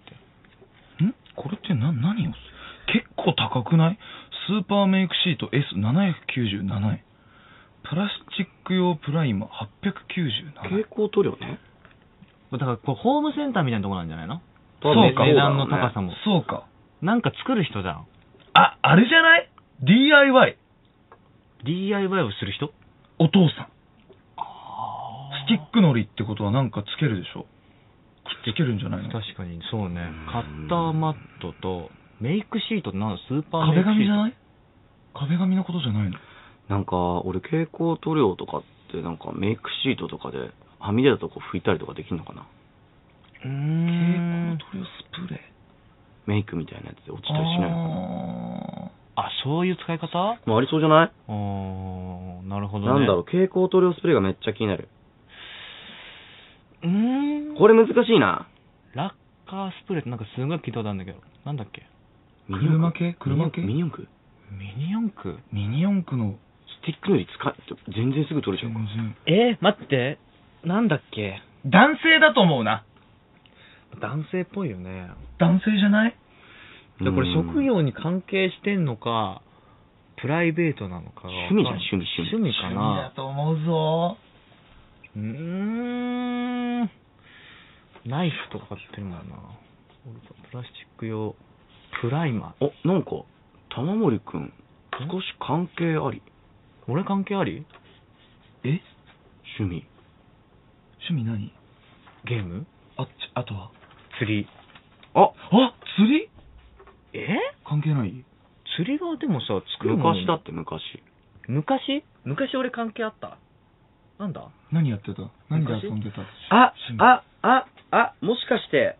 ん？これってな、何を？結構高くない？スーパーメイクシート エスななひゃくきゅうじゅうななえん。 プラスチック用プライマーはっぴゃくきゅうじゅうなな。 蛍光塗料ね。 だからこれホームセンターみたいなとこなんじゃないの？ そうか値段の高さも。 そうか。 なんか作る人じゃん。 あ、あれじゃない？ ディーアイワイ。 ディーアイワイ をする人？ お父さん。スティックのりってことはなんかつけるでしょ？くっつけるんじゃないの？ 確かに、そうね。カッターマットと、メイクシートってなんだ、スーパーメイクシート。 壁紙じゃない？壁紙のことじゃないの？ なんか、俺蛍光塗料とかって、なんかメイクシートとかで、はみ出たとこ拭いたりとかできるのかな？ うーん。 蛍光塗料スプレー。 メイクみたいなやつで落ちたりしないのかな？ あ、そういう使い方？ もうありそうじゃない？ あー、なるほどね。 なんだろう、蛍光塗料スプレーがめっちゃ気になる。 うーん。 これ難しいな。 ラッカースプレーってなんかすごい聞いたことあるんだけど、なんだっけ？ 車系車系ミニ四駆ミニ四駆ミニ四駆のスティックのり使っ全然すぐ取れちゃうか。 えー、待って。なんだっけ？ 男性だと思うな。 男性っぽいよね。 男性じゃない？ でこれ職業に関係してんのか、プライベートなのかが趣味じゃん、趣味、趣味。 趣味か趣味だな。 と思うぞ。 うーん。ナイフとか買ってるもんな。プラスチック用、プライマー。 お、なんか、玉森くん、少し関係あり。 俺関係あり？ え？ 趣味。 趣味何？ ゲーム？ あっち、あとは釣り。 あ、 あ、釣り？ え？ 関係ない？ 釣りがでもさ、作るもの昔だって昔。 昔？昔俺関係あった？なんだ？ 何やってた？何で遊んでた？ あ趣、味あ、あ、あ、もしかして、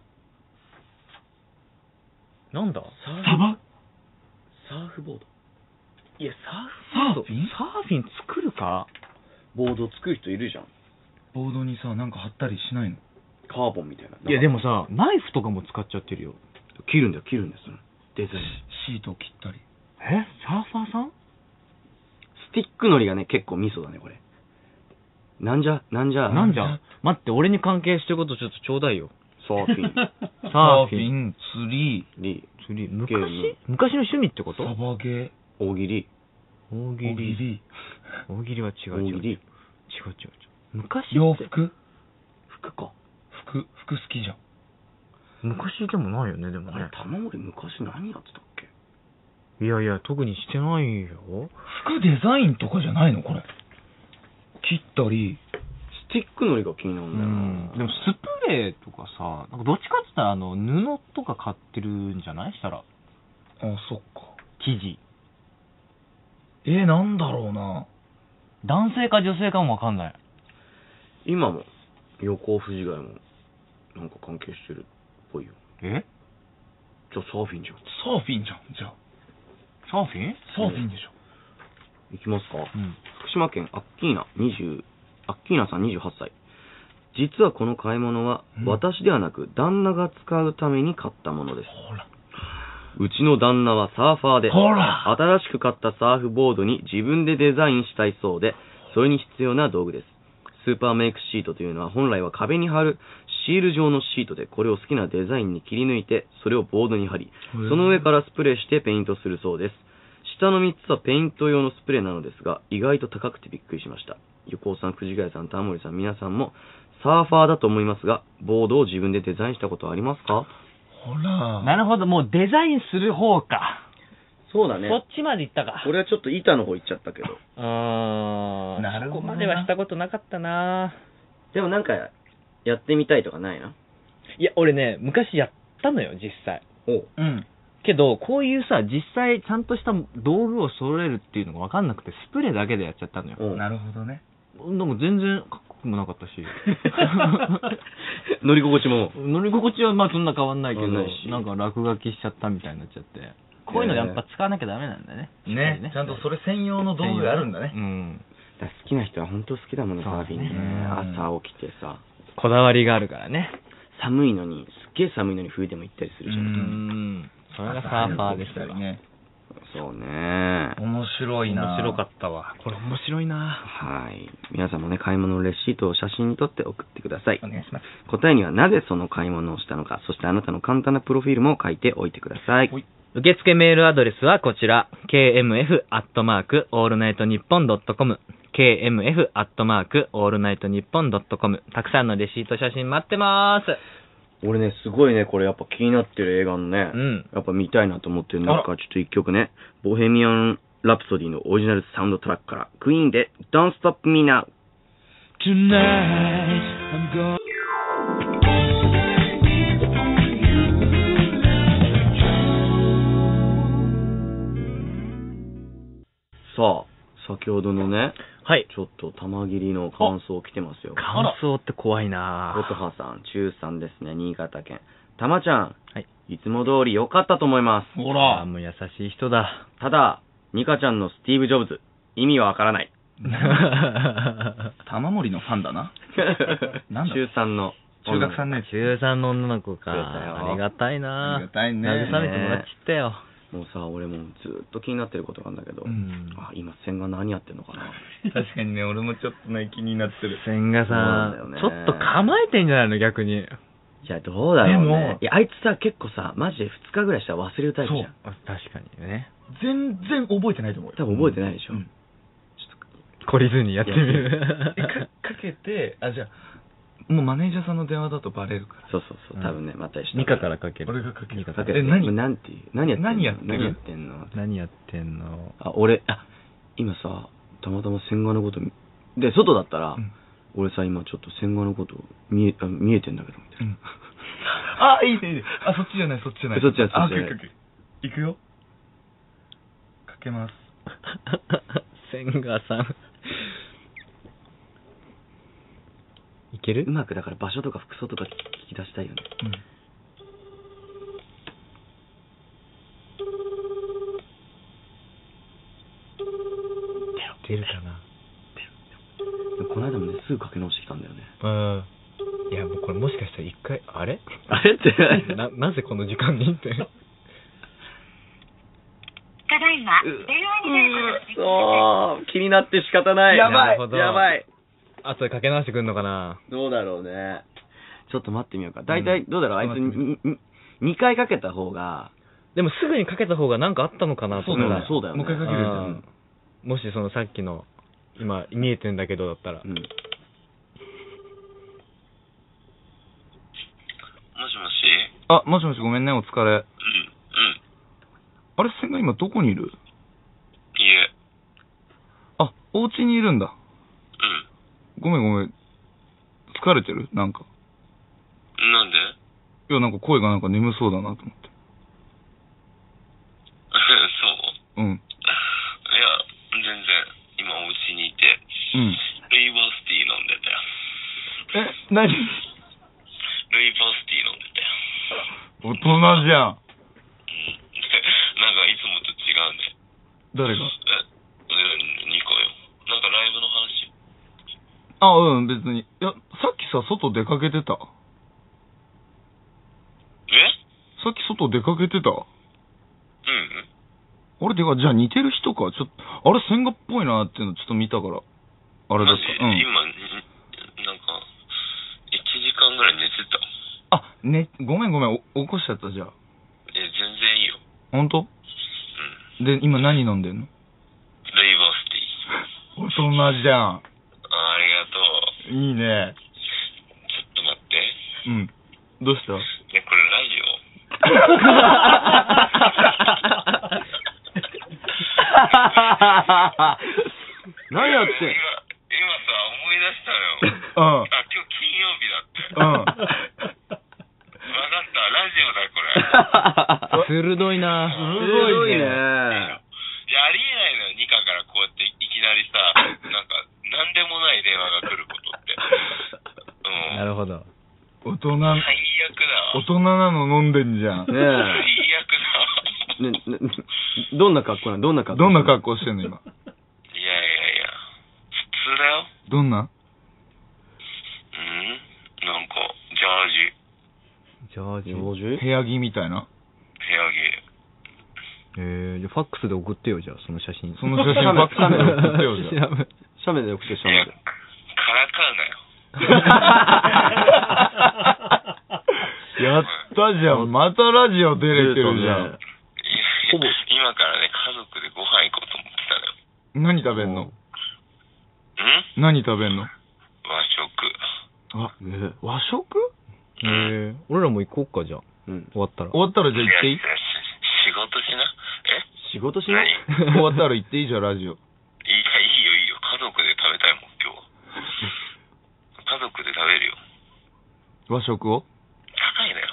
なんだ？ サーフサバ？ サーフボード。 いや、サーフサーフィン？ サーフィン作るか？ ボード作る人いるじゃん。 ボードにさ、なんか貼ったりしないの？ カーボンみたいな。 いや、でもさ、ナイフとかも使っちゃってるよ。 切るんだよ、切るんですよ。デザイン。 シートを切ったり。 え？サーファーさん？ スティックのりがね、結構ミソだね、これ。なんじゃ、なんじゃ、 なんじゃ？待って、俺に関係してることちょっとちょうだいよ。 サーフィン、 サーフィン、 ン、釣り、 リ、 釣り、 ゲーム昔昔の趣味ってこと？ サバゲ大喜利、 大喜ー、大喜利。 利、 大喜利は違う違う。違う違う大喜利、 違う。昔って洋服、 服か。 服、服好きじゃん。 昔でもないよね、でもあれね、。 玉森昔何やってたっけ？ いやいや、特にしてないよ。 服デザインとかじゃないのこれ。切ったり、 スティックのりが気になるんだよな。 でもスプレーとかさ、なんかどっちかって言ったらあの布とか買ってるんじゃない？したらあ、そっか。 生地。 えー、なんだろうな。 男性か女性かもわかんない。 今も、横藤ヶ谷も、なんか関係してるっぽいよ。 え？ じゃあサーフィンじゃん。 サーフィンじゃん、じゃあ。 サーフィン？ サーフィンでしょ。 いきますか。 うん。 福島県アッキーナにじゅう、アッキーナさんにじゅうはっさい。実はこの買い物は、 うん私ではなく旦那が使うために買ったものです。 ほら。 うちの旦那はサーファーで、 ほら新しく買ったサーフボードに自分でデザインしたいそうで、それに必要な道具です。スーパーメイクシートというのは本来は壁に貼るシール状のシートで、これを好きなデザインに切り抜いて、それをボードに貼り、その上からスプレーしてペイントするそうです。下のみっつはペイント用のスプレーなのですが、意外と高くてびっくりしました。横尾さん、藤ヶ谷さん、玉森さん、皆さんもサーファーだと思いますが、ボードを自分でデザインしたことはありますか？ ほら。 なるほど、もうデザインする方か。 そうだね。 そっちまで行ったか。 俺はちょっと板の方行っちゃったけど。 あー、 なるほどなそこまではしたことなかったな。 でもなんか、やってみたいとかないな。 いや、俺ね、昔やったのよ、実際。 おう。 うん。 けど、こういうさ、実際ちゃんとした道具を揃えるっていうのが分かんなくて、スプレーだけでやっちゃったのよ。 おう。 なるほどね。 でも全然かっこよくもなかったし。 乗り心地も。 乗り心地はまあそんな変わんないけど、 変わんないしなんか落書きしちゃったみたいになっちゃって。こういうのやっぱ使わなきゃダメなんだよね。しっかりね。ちゃんとそれ専用の道具があるんだね。 うん。 だから好きな人は本当好きだもんね、サそうーフィンね。 うん朝起きてさ、 こだわりがあるからね。 寒いのに、すっげえ寒いのに冬でも行ったりするじゃ。 うんん。それがサーファーですよ。 ね。 そうね。 面白いな。 面白かったわ。これ面白いな。 はい。皆さんもね、買い物のレシートを写真に撮って送ってください。 お願いします。 答えにはなぜその買い物をしたのか、そしてあなたの簡単なプロフィールも書いておいてください。 受付メールアドレスはこちら、ケーエムエフ アットマークオールナイトニッポンドットコム、 ケーエムエフ アットマークオールナイトニッポンドットコム。たくさんのレシート写真待ってまーす。 俺ね、すごいね、これやっぱ気になってる映画のね、 うん。 やっぱ見たいなと思ってる中、ちょっと一曲ね、ボヘミアン・ラプソディのオリジナルサウンドトラックから、クイーンで Don't Stop Me Now。 Tonight, I'm going さあ、先ほどのね、 はい。 ちょっと玉切りの感想来てますよ。 感想って怖いなぁ。琴葉さん、中さんですね、新潟県。玉ちゃん、 はい。 いつも通り良かったと思います。 ほあーら。 もう優しい人だ。 ただ、ニカちゃんのスティーブ・ジョブズ、意味はわからない。 玉森のファンだな。なんだ中さんの。 中学さんね。 中さんの女の子か。 そうだよありがたいなありがたいね。 慰めてもらっちゃったよ。 もうさ、俺もうずっと気になってることなんだけど、 うんあ、今、千賀何やってんのかな。 確かにね、俺もちょっとね、気になってる。 千賀さそうなんだよねん、ちょっと構えてんじゃないの逆に。 いや、どうだろうでもね。いや、あいつさ、結構さ、マジでふつかぐらいしたら忘れるタイプじゃん。 確かにね。 全然覚えてないと思うよ。 多分覚えてないでしょ。 うん懲りずにやってみる。 えかかけて、あ、じゃあ、もうマネージャーさんの電話だとバレるから。 そうそうそう、多分ね、またした。 ニカからかける。 俺がかける。 ニカかける。 かけて、 え何なんていう、何やってんの何やってる何やってんの何やってんのあ、俺、あ、今さ、たまたま千賀のこと見、で、外だったら、 うん俺さ、今ちょっと千賀のこと見え、あ見えてんだけど、みたいな。 うんあ、いいね、いいね。あ、そっちじゃない、そっちじゃない。 そっちじゃないあ、 そっちじゃないオッケーオッケーオッケー。いくよ。かけます。 千賀さん。いけるうまくだから場所とか服装とか聞き出したいよね。 うん。 出るかな。 でもこの間もね、すぐかけ直してきたんだよね。 うん。いや、もうこれもしかしたら一回、あれあれってな、なぜこの時間にって。 ただいま、電話に出ることができません。 そう、気になって仕方ない。 やばいなるほどやばい。 後でかけ直してくんのかな。 どうだろうね。ちょっと待ってみようか。大体、どうだろう、あいつに、にかいかけた方が。 でもすぐにかけた方がなんかあったのかなとそうだよね。そうだよね。 もう一回かけるようんもしそのさっきの、今見えてんだけどだったら。 うん。 もしもしあ、もしもしごめんね、お疲れ。 うん、うん。 あれ、千賀今どこにいる？ 家。 あ、お家にいるんだ。 うん。 ごめんごめん。疲れてる？なんか。 なんでいや、なんか声がなんか眠そうだなと思って。 そううん。 いや、全然、今お家にいて、 うん。 ルイボスティー飲んでたよ。 え、何？ ルイボスティー飲んでたよ。 大人じゃん。 うん。なんかいつもと違うね。 誰が？ え、え、ニコよ。なんかライブの話？ あ、うん、別に。いや、さっきさ、外出かけてた。 え？ さっき外出かけてた。 うん。 あれ、てか、じゃあ似てる人か。ちょっと、あれ、千賀っぽいなっていうのちょっと見たから。あれだっマジた。うん。 今、んなんか、いちじかんぐらい寝てた。 あ、ね、ごめんごめん、お起こしちゃったじゃあ。 え、全然いいよ。 ほんと？ うん。 で、今何飲んでんの？ ルイボスティー。 大人じゃん。 あ、ありがとう。 いいね。 ちょっと待って。 うん。どうした？ いや、これラジオ何やってん今、今さ、思い出したのよ。 うん。 あ、今日金曜日だって。 うん。 わかった、ラジオだ、これ。 鋭いなすごいね。 いや、ありえないのよ、ニカからこうやっていきなりさ、なんか、なんでもない電話が来ることって。うん。 なるほど。 大人、 最悪だわ。 大人なの飲んでんじゃん。 ね最悪だわ。 ねねどんな格好なの？どんな格好？ どんな格好してんの今。 いやいやいや、普通だよ。 どんな？ うんなんか、ジャージ。 ジャージ。 上手？ 部屋着みたいな。 部屋着。 えー、じゃあファックスで送ってよ、じゃあ、その写真。 その写真ファックスで送ってよ、じゃあ。 写メで送って、写いや、 メで。 からかうなよ。 やったじゃん。またラジオ出れてるじゃん。 いや今からね、家族でご飯行こうと思ってたのよ。 何食べんの？ 何食べんの？ 和食。 あ、ね、和食？ へえ。俺らも行こうか、じゃあ。 うん。 終わったら。 終わったらじゃあ行っていい？ いや仕事しな。え仕事しない？ 終わったら行っていいじゃん、ラジオ。 いや、いいよいいよ。家族で食べたいもん、今日は。家族で食べるよ。 和食を？ 高いのよ。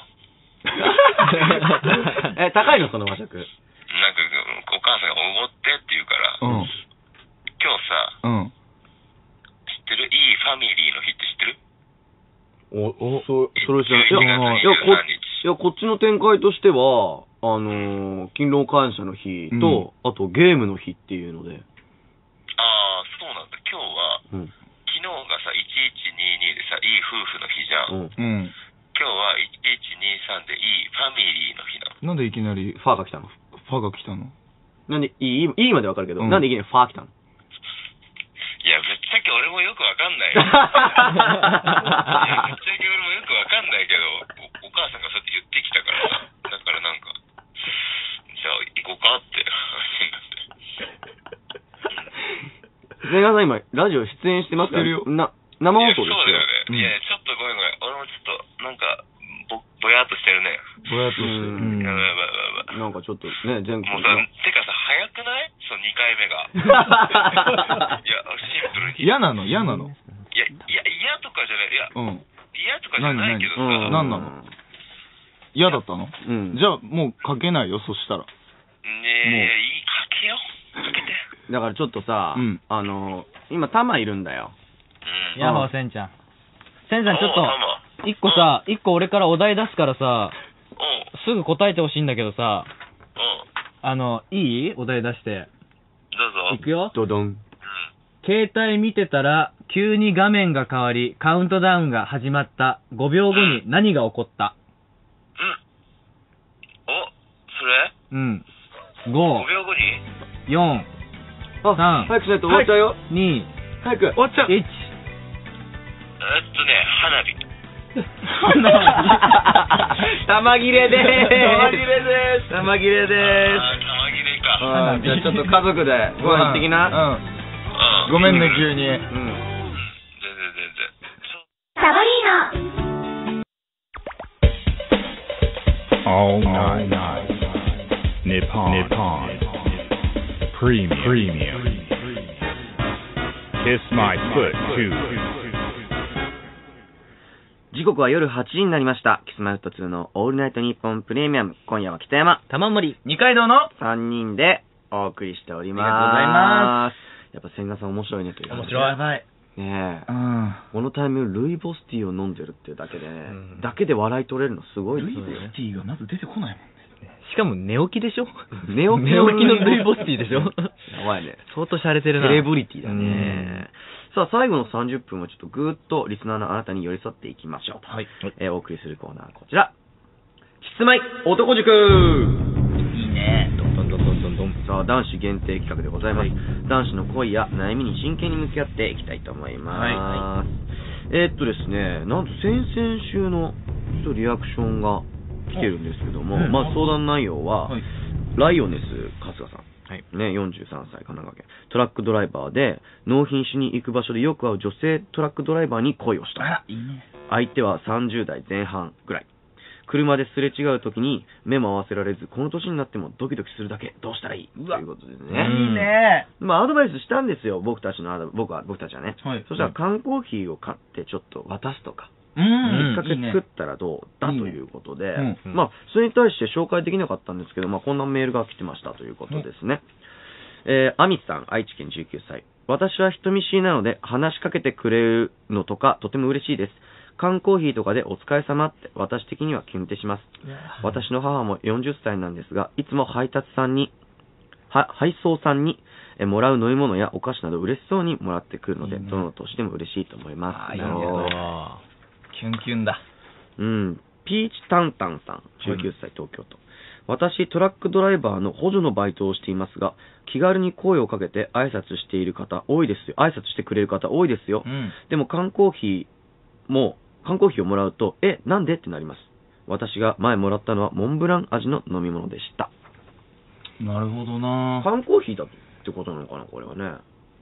え、高いのその和食。 なんか、お母さんがおごってって言うから、 うん。 今日さ、 うん。 知ってる？いいファミリーの日って知ってる？ お、お、そ、それ知らない。いや、いや、こ、いや、こっちの展開としては、あのー、勤労感謝の日と、うん、あとゲームの日っていうので。 ああ、そうなんだ。今日は、うん、昨日がさ、いちいちにーにーでさ、いい夫婦の日じゃん。うん。今日はいちいちにさんでいいファミリーの日なの。 なんでいきなり、 ファーが来たの？ ファーが来たの？ なんで、いい、いいまでわかるけど、うん、なんでいきなりファー来たの？ いや、ぶっちゃけ俺もよくわかんない。いや、ぶっちゃけ俺もよくわかんないけど、お、お母さんがそうやって言ってきたからさ、だからなんか、じゃあ行こうかって話になって。 瀬川さん今、ラジオ出演してますからな、生放送ですよ。 そうだよね。いや、ちょっとごめんごめん。俺もちょっと、なんか、ぼ、ぼやっとしてるね。 ぼやっとしてる。 やばいやばいやばい。 なんかちょっとね、前回。 もうさ、てかさ、早くない？そう、にかいめが。いや、シンプルに。 嫌なの嫌なの？ いや、いや、嫌とかじゃない。いや、 うん。 嫌とかじゃないけどさ。 何なの？嫌だったの？うん。じゃあ、もうかけないよ、そしたら。 ねえ、いい、かけよ。かけて。 だからちょっとさ、うん、あの、今、タマいるんだよ。 うん。やほう、せんちゃん。せんちゃん、ちょっと、一個さ、一個俺からお題出すからさ、すぐ答えてほしいんだけどさ、あの、いい？お題出して。 どうぞ。 いくよ。ドドン。 携帯見てたら、急に画面が変わり、カウントダウンが始まったごびょうごに何が起こった？ うん。お、それ？ うん。 ご。ごびょうごに？ よん。 あ、 さん。 早くしないと終わっちゃうよ。 に。 早く。 終わっちゃう。いち。 えっとね、花火。 玉切れでーす。玉切れでーす。玉切れでーす。 あー、玉切れか。 あー、じゃあちょっと家族でご飯行ってきな。 うん。ごめんね、急に。うん。全然全然。 サボリーノ。 All night. Nippon. Nippon. Premium. Premium. Kiss my foot too. 時刻は夜はちじになりました。キスマイフットツーのオールナイトニッポンプレミアム。今夜は北山、 玉森、 二階堂のさんにんでお送りしております。 ありがとうございます。 やっぱ千賀さん面白いねという。 面白い。やばい。 ねえ、うん。このタイミングルイボスティーを飲んでるっていうだけで、ね、うん、だけで笑い取れるのすごいですね。 ルイボスティーがまず出てこないもんね。 しかも寝起きでしょ？ 寝起き寝起きのルイボスティーでしょ？ やばいね。 相当洒落てるな。 セレブリティだね。うんさあ、最後のさんじゅっぷんはちょっとぐーっとリスナーのあなたに寄り添っていきましょうと。はい。えー、お送りするコーナーこちら。キスマイ男塾。 いいね。 どんどんどんどんどんどん。 さあ、男子限定企画でございます。はい、男子の恋や悩みに真剣に向き合っていきたいと思います。はい。はい、えー、っとですね、なんと先々週のちょっとリアクションが来てるんですけども、うん、まあ相談内容は、はい、ライオネス春日さん。はいね、よんじゅうさんさい神奈川県トラックドライバーで納品しに行く場所でよく会う女性トラックドライバーに恋をした。 あら、いいね。 相手はさんじゅうだいぜん半ぐらい。車ですれ違う時に目も合わせられず、この年になってもドキドキするだけ。どうしたらいい？ということですね。 いいね。 まあアドバイスしたんですよ、僕たちのアド僕は僕たちはね。はい、そしたら缶コーヒーを買ってちょっと渡すとか。きっかけ作ったらどうだということで、まあそれに対して紹介できなかったんですけど、まあこんなメールが来てましたということですね。えー、アミさん、愛知県じゅうきゅうさい。私は人見知りなので話しかけてくれるのとかとても嬉しいです。缶コーヒーとかでお疲れ様って私的にはキュンってします。私の母もよんじゅっさいなんですが、いつも配達さんに、は配送さんにえもらう飲み物やお菓子など嬉しそうにもらってくるので、いいね、どの年でも嬉しいと思います。 あ、いいね。キュンキュンだ。 うん。ピーチタンタンさん、じゅうきゅうさい、東京都。私、トラックドライバーの補助のバイトをしていますが、気軽に声をかけて挨拶している方多いですよ。挨拶してくれる方多いですよ。うん、でも缶コーヒーも、缶コーヒーをもらうと、え、なんでってなります。私が前もらったのはモンブラン味の飲み物でした。 なるほどな。 缶コーヒーだってことなのかな、これはね。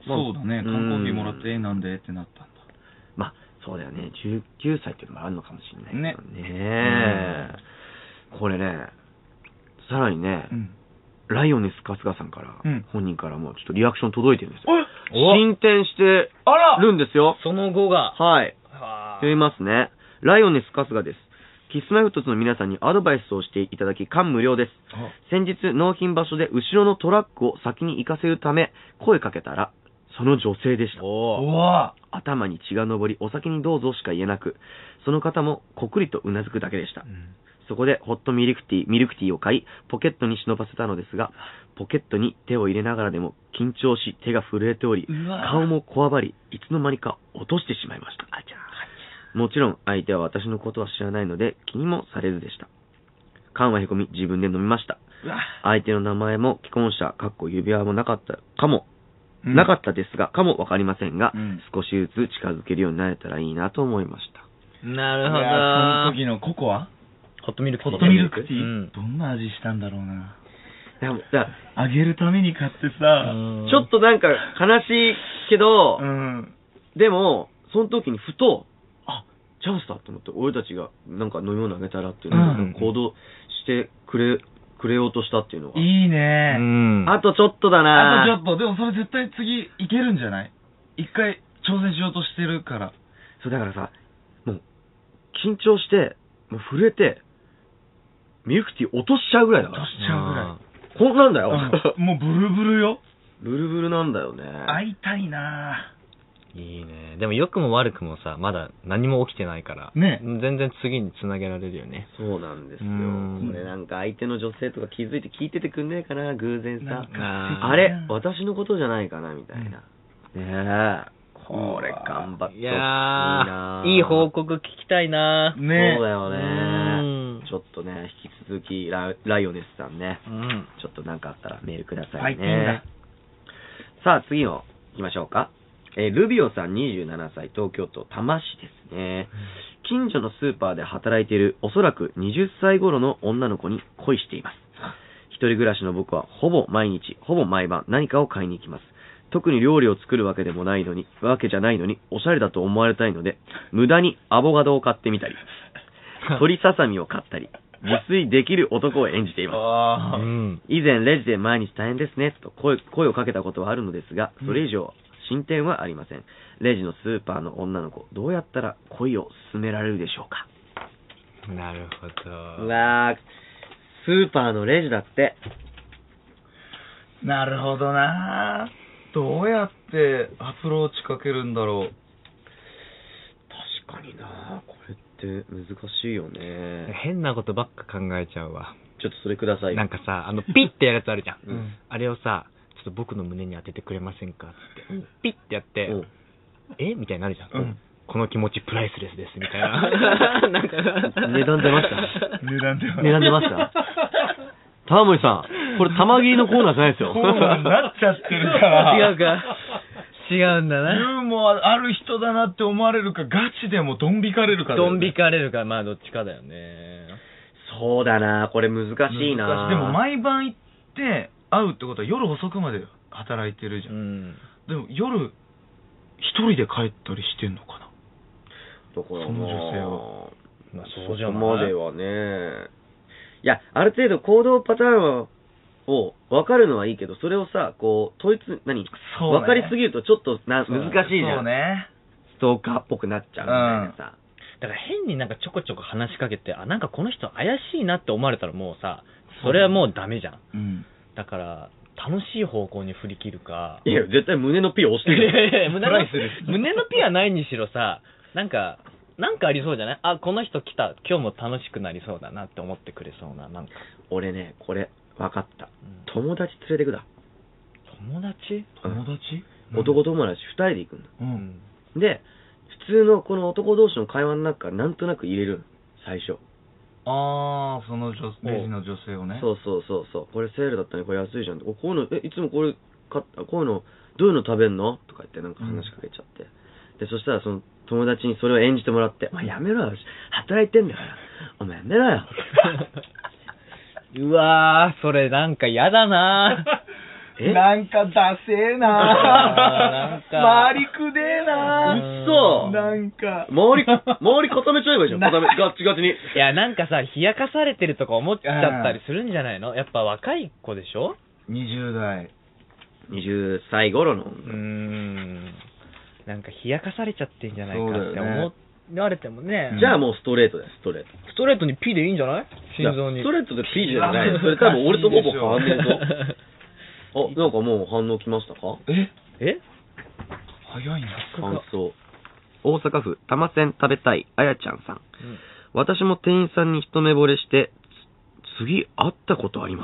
そうだね、缶コーヒーもらってええなんでってなったんだ。 まあ、そうだよね。じゅうきゅうさいっていうのもあるのかもしれないけどね。 ねえ。これね、さらにね、 うん、 ライオネス春日さんから、 うん、 本人からもちょっとリアクション届いてるんですよ。 お進展してるんですよ。 その後が。 はい。 は読みますね。ライオネス春日です。キスマイフットツの皆さんにアドバイスをしていただき感無量です。先日納品場所で後ろのトラックを先に行かせるため声かけたらその女性でした。 お頭に血が上りお先にどうぞしか言えなく、その方もこくりとうなずくだけでした。うん、そこでホットミルクティーミルクティーを買いポケットに忍ばせたのですが、ポケットに手を入れながらでも緊張し手が震えており、顔もこわばりいつの間にか落としてしまいました。あちゃもちろん相手は私のことは知らないので気にもされずでした。缶はへこみ自分で飲みました。相手の名前も既婚者かっこ指輪もなかったかも、うん、なかったですがかもわかりませんが、うん、少しずつ近づけるようになれたらいいなと思いました。 なるほど。 その時のココアホットミルクティーホットミルクティー、うん、どんな味したんだろうな。 でもだあげるために買ってさ、 ちょっとなんか悲しいけど、うん、でもその時にふとチャンスだと思って俺たちがなんか飲み物あげたらっていうのを行動してくれ、くれようとしたっていうのがいいね、 うん、あとちょっとだな。 あとちょっとでもそれ絶対次いけるんじゃない？一回挑戦しようとしてるから。 そうだからさ、もう緊張してもう震えてミルクティー落としちゃうぐらいだから。 落としちゃうぐらいこんなんだよ、 うん、もうブルブルよ。 ブルブルなんだよね。 会いたいな。 いいね。でも良くも悪くもさ、まだ何も起きてないから、ね、全然次につなげられるよね。 そうなんですよ。これなんか相手の女性とか気づいて聞いててくんねえかな、偶然さ。あれ私のことじゃないかなみたいな。ねえ。これ頑張ってほしいな。 いやー、いい報告聞きたいな。 ね、そうだよね。ちょっとね、引き続きラ、ライオネスさんね、うん、ちょっとなんかあったらメールくださいね。さあ次の行きましょうか。えー、ルビオさんにじゅうななさい、東京都多摩市ですね。近所のスーパーで働いているおそらくはたち頃の女の子に恋しています。一人暮らしの僕はほぼ毎日、ほぼ毎晩何かを買いに行きます。特に料理を作るわけでもないのに、わけじゃないのに、おしゃれだと思われたいので、無駄にアボカドを買ってみたり、鶏ささみを買ったり、自炊できる男を演じています。うん、以前レジで毎日大変ですねと 声, 声をかけたことはあるのですが、それ以上進展はありません。レジのスーパーの女の子、どうやったら恋を進められるでしょうか。 なるほど。 うわー、スーパーのレジだって。 なるほどな。どうやってアプローチかけるんだろう。 確かにな、これって難しいよね。 変なことばっか考えちゃうわ。 ちょっとそれください。 なんかさ、あのピッてやるやつあるじゃん、うん、あれをさ、ちょっと僕の胸に当ててくれませんかって、うん、ピッてやって、うん、えみたいになるじゃん、うん、この気持ちプライスレスですみたいな。なんか値段出ました値段出ました。 値段出ました玉森さん、これ玉切りのコーナーじゃないですよ。 コーナーになっちゃってるから。 違うか。違うんだな。 ユーモアある人だなって思われるか、ガチでもドン引かれるか、ね。 ドン引かれるか、まあどっちかだよね。 そうだな、これ難しいな。 でも毎晩行って会うってことは夜遅くまで働いてるじゃん。うん、でも夜一人で帰ったりしてんのかな。だからその女性は。 まあそうじゃない。 そこまではね。いや、ある程度行動パターンを分かるのはいいけど、それをさ、こう、統一、何、ね、分かりすぎるとちょっとな難しいじゃん。 そうね。 ストーカーっぽくなっちゃうみたいなさ。 だから変になんかちょこちょこ話しかけて、あ、なんかこの人怪しいなって思われたらもうさ、それはもうダメじゃん。うん、だから、楽しい方向に振り切るか。 いや、絶対胸のピ押してる。 いやいや、胸の、胸のピはないにしろさ、なんか、なんかありそうじゃない？あ、この人来た。今日も楽しくなりそうだなって思ってくれそうな、なんか。 俺ね、これ、分かった。うん、友達連れてくだ。 友達？ 友達？ 男友達二人で行くんだ。うん。で、普通のこの男同士の会話の中からなんとなく入れる最初。 あー、その女レジの女性をね。 そうそうそうそう。これセールだったね、これ安いじゃん。こういうの、え、いつもこれ買った、こういうの、どういうの食べんのとか言ってなんか話しかけちゃって。うん、で、そしたらその友達にそれを演じてもらって、お前やめろよ、働いてんだから。お前やめろよ。 うわー、それなんか嫌だななんかダセーなぁ。周りくでーなぁ。うっそー。 なんか。 周り、周り固めちゃえばいいじゃん。固め、ガッチガチに。いや、なんかさ、冷やかされてるとか思っちゃったりするんじゃないの？やっぱ若い子でしょ？ にじゅうだい。 にじゅっさい頃の。うーん。なんか冷やかされちゃってんじゃないかって思われてもね。 じゃあもうストレートです、ストレート。 ストレートに P でいいんじゃない？心臓に。 ストレートで P じゃない。それ多分俺とほぼ変わんねえぞ。あ、なんかもう反応来ましたか？ ええ早いな。 感想。大阪府、玉せん食べたい、あやちゃんさん。うん、私も店員さんに一目惚れして、次会ったことあります。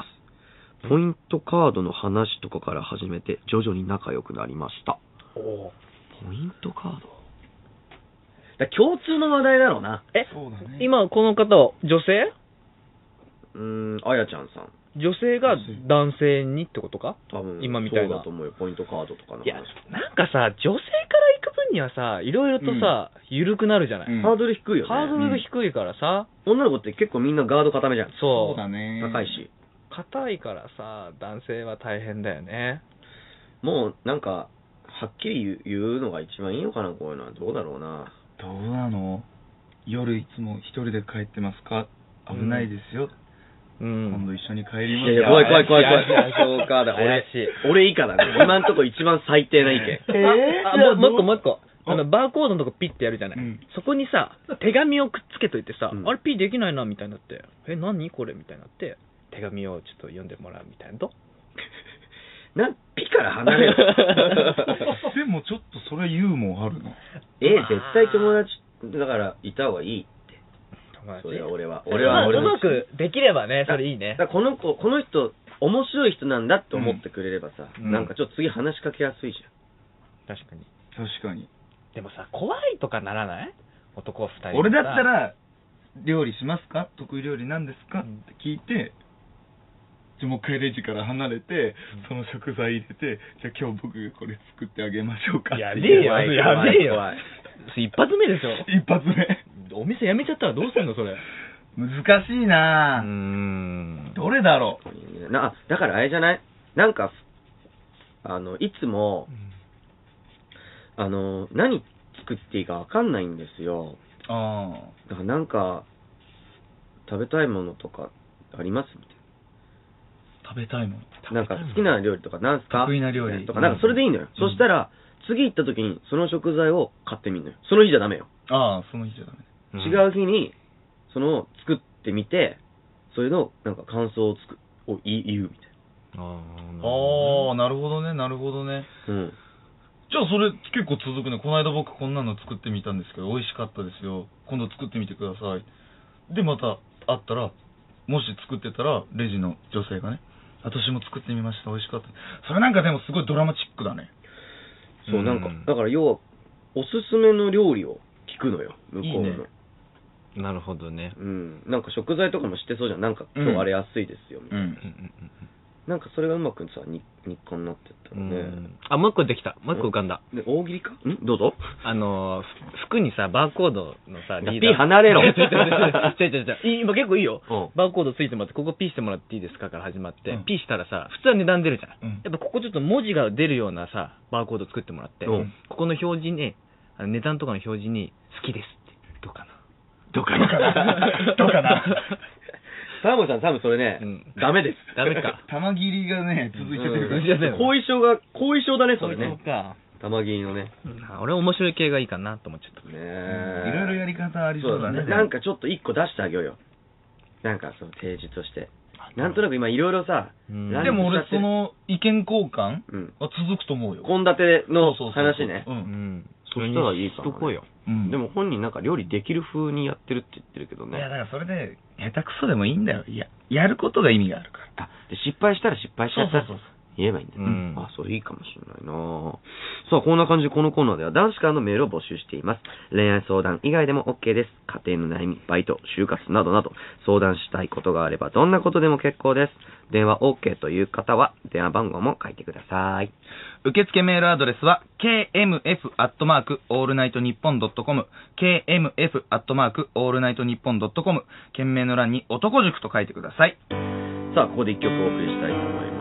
ポイントカードの話とかから始めて、徐々に仲良くなりました。 おポイントカードだ共通の話題だろうな。 え、そうだね、今この方は女性？ うーん、あやちゃんさん。 女性が男性にってことか？ 多分今みたいな。 そうだと思うよ、ポイントカードとかの話。 いや、なんかさ、女性から行く分にはさ、いろいろとさ、うん、緩くなるじゃない、 うん、ハードル低いよね。 ハードルが低いからさ、 うん、女の子って結構みんなガード固めじゃん。 そう。 そうだね。 高いし。 硬いからさ、男性は大変だよね。 もう、なんか、はっきり言うのが一番いいのかな、こういうのは。どうだろうな。 どうなの？夜いつも一人で帰ってますか？危ないですよ。うん、今度一緒に帰ります。 いやいや、怖い怖い怖い怖い。そうかだ、俺、俺以下だね。今んとこ一番最低な意見。 えー、あ、もう一個もう一個。あの、バーコードのとこピッてやるじゃない。うん、そこにさ、手紙をくっつけといてさ、うん、あれピーできないな、みたいになって。え、何これみたいになって、手紙をちょっと読んでもらうみたいなと。 なん、ピから離れる。 でもちょっとそれユーモアあるの。 え、絶対友達、だからいた方がいい。それは俺は。俺は、俺は。うまくできればね、それいいね。 だこの子、この人、面白い人なんだって思ってくれればさ、うん、なんかちょっと次話しかけやすいじゃん。確かに。 確かに。 でもさ、怖いとかならない？男二人。 俺だったら、料理しますか？得意料理なんですか？って聞いて、じゃもう一回レジから離れて、その食材入れて、じゃあ今日僕がこれ作ってあげましょうかって。 やべえよ、やべえよ。一発目でしょ？ 一発目。 お店辞めちゃったらどうすんのそれ。 難しいなぁ。うーん。どれだろう。な、だからあれじゃない？なんか、あの、いつも、うん、あの、何作っていいかわかんないんですよ。ああ。だからなんか、食べたいものとかありますみたいな。 食べたいものなんか好きな料理とかなんすか？ 得意な料理とか、なんかそれでいいのよ。うん、そしたら、次行った時にその食材を買ってみるのよ。その日じゃダメよ。 ああ、その日じゃダメ。 違う日に、その、作ってみて、それの、なんか感想をつく、を言うみたいな。 ああ、なるほどね、なるほどね。うん。じゃあそれ結構続くね。この間僕こんなの作ってみたんですけど、美味しかったですよ。今度作ってみてください。で、また会ったら、もし作ってたら、レジの女性がね、私も作ってみました、美味しかった。それなんかでもすごいドラマチックだね。 そう、なんか、だから要は、おすすめの料理を聞くのよ、向こうの。いいね。 なるほどね。 うん。なんか食材とかも知ってそうじゃん。なんか今日あれ安いですよ、みたいな。うん。なんかそれがうまくさ、日課になってったらね。 あ、もう一個できた。もう一個浮かんだ。 で、大喜利かんどうぞ。 あの、服にさ、バーコードのさ、 リーダー。P 離れろ。 違う違う違う。今結構いいよ。バーコードついてもらって、ここ P してもらっていいですかから始まって、P したらさ、普通は値段出るじゃん。やっぱここちょっと文字が出るようなさ、バーコード作ってもらって、ここの表示に、値段とかの表示に、好きですって。どうかな。 どうかな。どうかな。サーモンさん多分それね、うん、ダメです。 ダメか。 玉切りがね、続いちゃってるから。 後遺症が、後遺症だね、それね。玉切りのね。 うん、俺面白い系がいいかなと思っちゃった。 ねえ。いろいろやり方ありそうだね。 なんかちょっと一個出してあげようよ。なんかその提示として。なんとなく今いろいろさ、 うん、でも俺その意見交換は続くと思うよ。 献立の話ね。 うん。そしたらいいかな。 こうよ。うん、でも本人なんか料理できる風にやってるって言ってるけどね。 いやだからそれで下手くそでもいいんだよ。いや、やることが意味があるから。 あ、で失敗したら失敗しちゃった。 そうそうそう。 言えばいいんだよ、ね。うん、あ、それいいかもしれないな。さあ、こんな感じでこのコーナーでは男子からのメールを募集しています。恋愛相談以外でも OK です。家庭の悩み、バイト、就活などなど相談したいことがあればどんなことでも結構です。電話 OK という方は電話番号も書いてください。 受付メールアドレスは ケーエムエフ アットマーク オールナイトニッポン ドットコム ケーエムエフ アットマーク オールナイトニッポン ドットコム 件名の欄に男塾と書いてください。 さあ、ここで一曲お送りしたいと思います。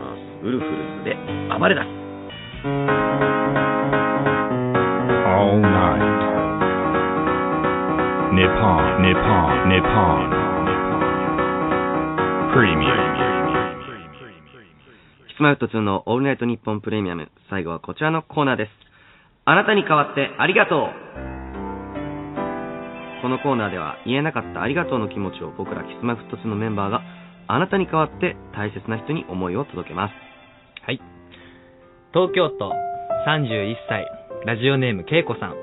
ウルフルズで暴れ出す。 All night Nippon Nippon Nippon Premium キスマイフットツーのオールナイトニッポンプレミアム、最後はこちらのコーナーです。あなたに代わってありがとう。このコーナーでは言えなかったありがとうの気持ちを僕らキスマイフットツーのメンバーがあなたに代わって大切な人に思いを届けます。 はい。東京都さんじゅういっさい、ラジオネームけいこさん。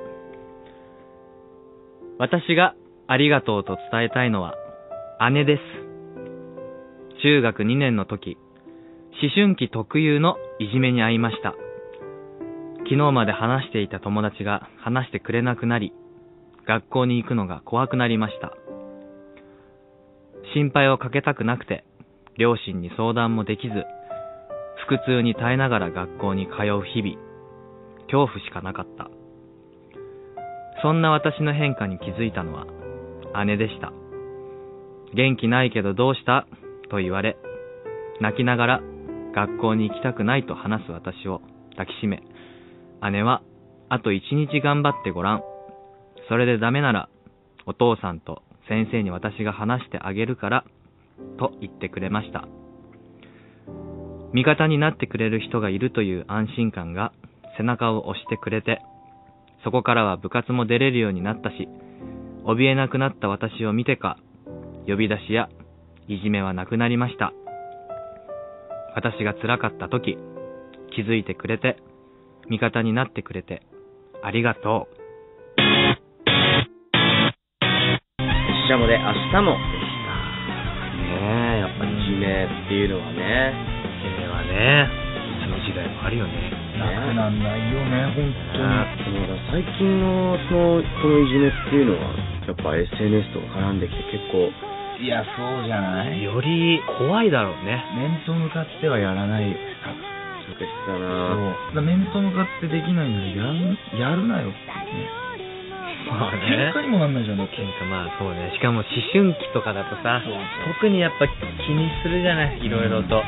私がありがとうと伝えたいのは姉です。中学にねんの時、思春期特有のいじめに遭いました。昨日まで話していた友達が話してくれなくなり、学校に行くのが怖くなりました。心配をかけたくなくて、両親に相談もできず、腹痛に耐えながら学校に通う日々、恐怖しかなかった。そんな私の変化に気づいたのは姉でした。元気ないけどどうしたと言われ、泣きながら学校に行きたくないと話す私を抱きしめ、姉はあと一日頑張ってごらん。それでダメならお父さんと先生に私が話してあげるからと言ってくれました。味方になってくれる人がいるという安心感が背中を押してくれて、そこからは部活も出れるようになったし、怯えなくなった私を見てか、呼び出しやいじめはなくなりました。私が辛かった時、気づいてくれて、味方になってくれて、ありがとう。 ししゃもで明日もでしたね。えやっぱりいじめっていうのはね、 いじめはね、いつの時代もあるよね。 なくなんないよね、本当に。 だ最近のそのこのいじめっていうのはやっぱ エスエヌエス とか絡んできて結構、 いやそうじゃない、 より怖いだろうね。 面と向かってはやらないよ、多分。 難しさだな。 そうだ、面と向かってできないならやるやるなよってね。 まあね、 喧嘩にもなんないじゃん、だって。 喧嘩、まあそうね。しかも思春期とかだとさ、特にやっぱ気にするじゃない、いろいろと。うん。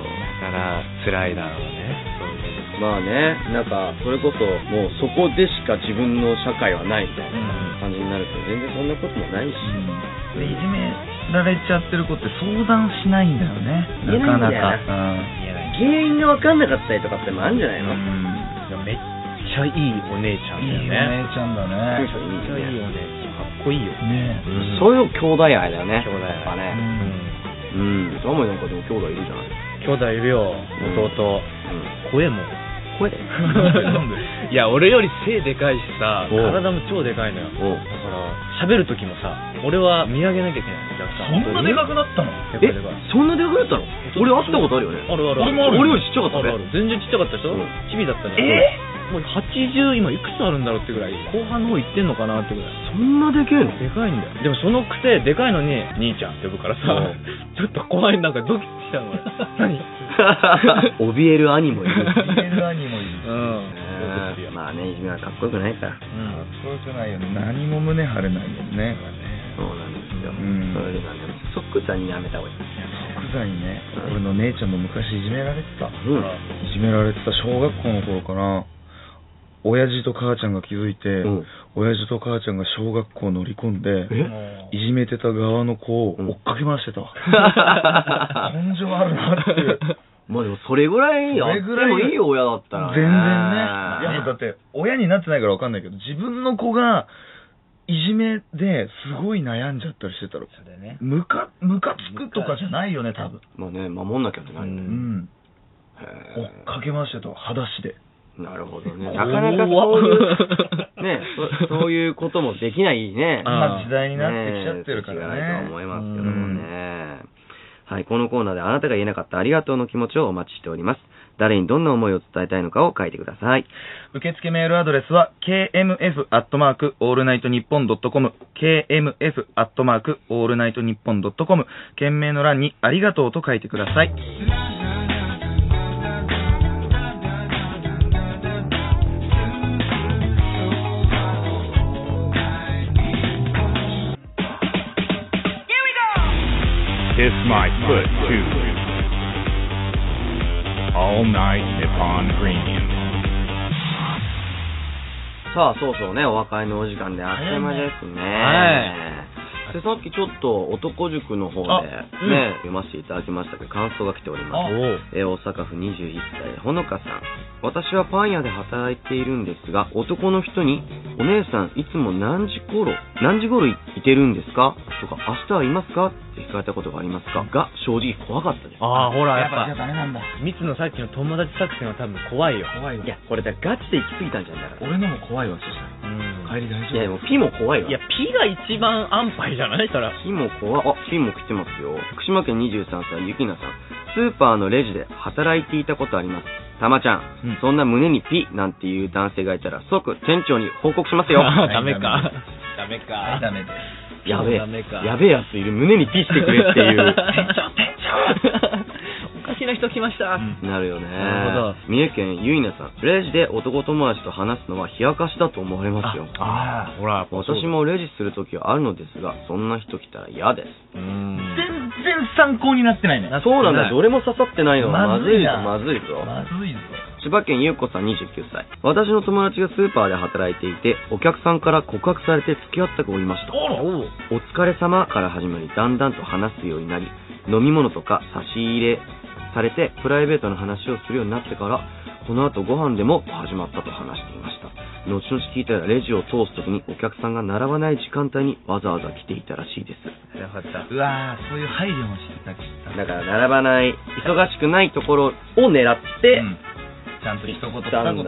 だから辛いだろうね。そういう。 まあね、なんかそれこそもうそこでしか自分の社会はないみたいな感じになると、全然そんなこともないし。 うん、でいじめられちゃってる子って相談しないんだよね。なかなか。うん。 原因が分かんなかったりとかってもあるんじゃないの？うん。 めっちゃいいお姉ちゃんだよね。 いいお姉ちゃんだね。 めっちゃいいお姉ちゃん。かっこいいよね。 うん、 そういう兄弟愛だよね。 兄弟愛。 ね。うん。うん。あんまりなんかでも兄弟いるじゃない。 兄弟いるよ。弟。うん。声も。声なんで？ いや、俺より背でかいしさ、体も超でかいのよ。だから喋る時もさ、俺は見上げなきゃいけない。 そんなでかくなったの？ え、そんなでかくなったの？俺会ったことあるよね。 あるある。 俺もある。俺よりちっちゃかったね。 全然ちっちゃかったでしょ？チビだったね。 え？ もうはちじゅう、今いくつあるんだろうってぐらい、後半の方行ってんのかなってぐらい。 そんなでけえの？ でかいんだよ。でもそのくせでかいのに兄ちゃんって呼ぶからさ、ちょっと怖い、なんかドキッとしたの。何？ 怯える兄もいる。 怯える兄もいる。 うん。 まあね、いじめはかっこよくないから。 うん。かっこよくないよね。何も胸張れないもんね。 そうなんですよ。うん。それでなんでも即座にやめた方がいい。 即座にね。俺の姉ちゃんも昔いじめられてた。うん。いじめられてた小学校の頃かな。親父と母ちゃんが気づいて、うん、親父と母ちゃんが小学校乗り込んで、いじめてた側の子を追っかけ回してたわ。根性あるなっていう。 まあでもそれぐらいやってもいい親だったらね。 全然ね。いやだって親になってないから分かんないけど、自分の子がいじめですごい悩んじゃったりしてたら、ね、ムカムカつくとかじゃないよね、多分。 まあね、守んなきゃってないよね。うん。 追っかけ回してたわ、裸足で。 なるほどね。なかなかそういうね、そ、そういうこともできないね。 まあ時代になってきちゃってるからね。 ね、と思いますけどもね。はい、このコーナーであなたが言えなかったありがとうの気持ちをお待ちしております。誰にどんな思いを伝えたいのかを書いてください。 受付メールアドレスは ケーエムエフ アットマーク オールナイトニッポン ドットコム ケーエムエフ アットマーク オールナイトニッポン ドットコム 件名の欄にありがとうと書いてください。 Kiss my foot too. All Night Nippon Premium。 さあ、そうそうね、お別れのお時間であっという間ですね。 はいで、さっきちょっと男塾の方でね、うん、読ませていただきましたけど、感想が来ております。えー、大阪府にじゅういっさい、ほのかさん。私はパン屋で働いているんですが、男の人に、お姉さんいつも何時頃、何時頃いてるんですかとか、明日はいますかって聞かれたことがありますかが、正直怖かったです。 ああ、ほら、やっぱ、 やっぱダメなんだ。 ミツのさっきの友達作戦は多分怖いよ。 怖いわ。 いや、これだガチで行き過ぎたんじゃないかな。俺のも怖いわ、そしたら。うん。帰り大丈夫。 いや、でもピも怖いわ。 いや、ピが一番安牌じゃないから。 ピも怖い。あ、ピも来てますよ。福島県にじゅうさんさい、ゆきなさん。スーパーのレジで働いていたことあります。たまちゃん、うん、そんな胸にピなんていう男性がいたら即店長に報告しますよ。 ダメか。ダメか。 はい、ダメです。 やべえ。やべえやついる。胸にピしてくれっていう。 店長、店長。おかしな人来ました。 うん、なるよね。 なるほど。 三重県ゆいなさん。レジで男友達と話すのは冷やかしだと思われますよ。 ああ、ほら。 私もレジするときはあるのですが、そんな人来たら嫌です。 うん。全然参考になってないね。 そうなんだ。どれも刺さってないのはまずいぞ。まずいぞ。 まずいぞ。 千葉県ゆうこさんにじゅうきゅうさい。私の友達がスーパーで働いていて、お客さんから告白されて付き合った子がいました。お疲れ様から始まり、だんだんと話すようになり、飲み物とか差し入れされて、プライベートの話をするようになってから、この後ご飯でも始まったと話していました。後々聞いたらレジを通すときにお客さんが並ばない時間帯にわざわざ来ていたらしいです。 よかった。うわー、そういう配慮もしてたりした。 だから並ばない、忙しくないところを狙って、うん、 ちゃんと一言二言会話できる。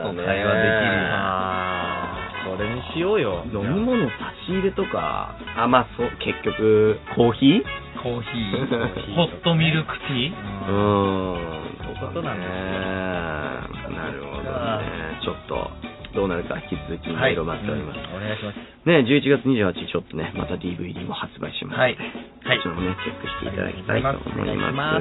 あー、それにしようよ。 飲み物差し入れとか、あ、まあそう、結局、コーヒーコーヒー。ホットミルクティーうーん。 そういうことなんですね。なるほどね。ちょっと、どうなるか引き続きメールを待っております。 お願いします。 ね、じゅういちがつにじゅうはちにちちょっとね、また ディーブイディー も発売しますので、はい。こちらもね、チェックしていただきたいと思います。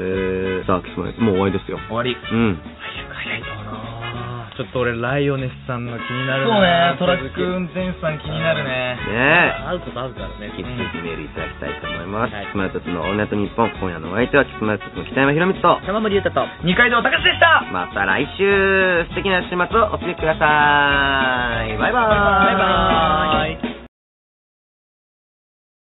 さあ、キスマイ、もう終わりですよ。 終わり。 うん。 早く早いと思うな。ちょっと俺、ライオネスさんの気になるな。そうね、トラック運転手さん気になるね。 ね会うことあるからね。 引き続きメールいただきたいと思います。キスマイたちのオールナイトニッポン、今夜のお相手はキスマイたちの北山宏光と、 山森優太と、 二階堂隆でした。 また来週、素敵な週末をお過ごしください。バイバーイ。 バイバーイ。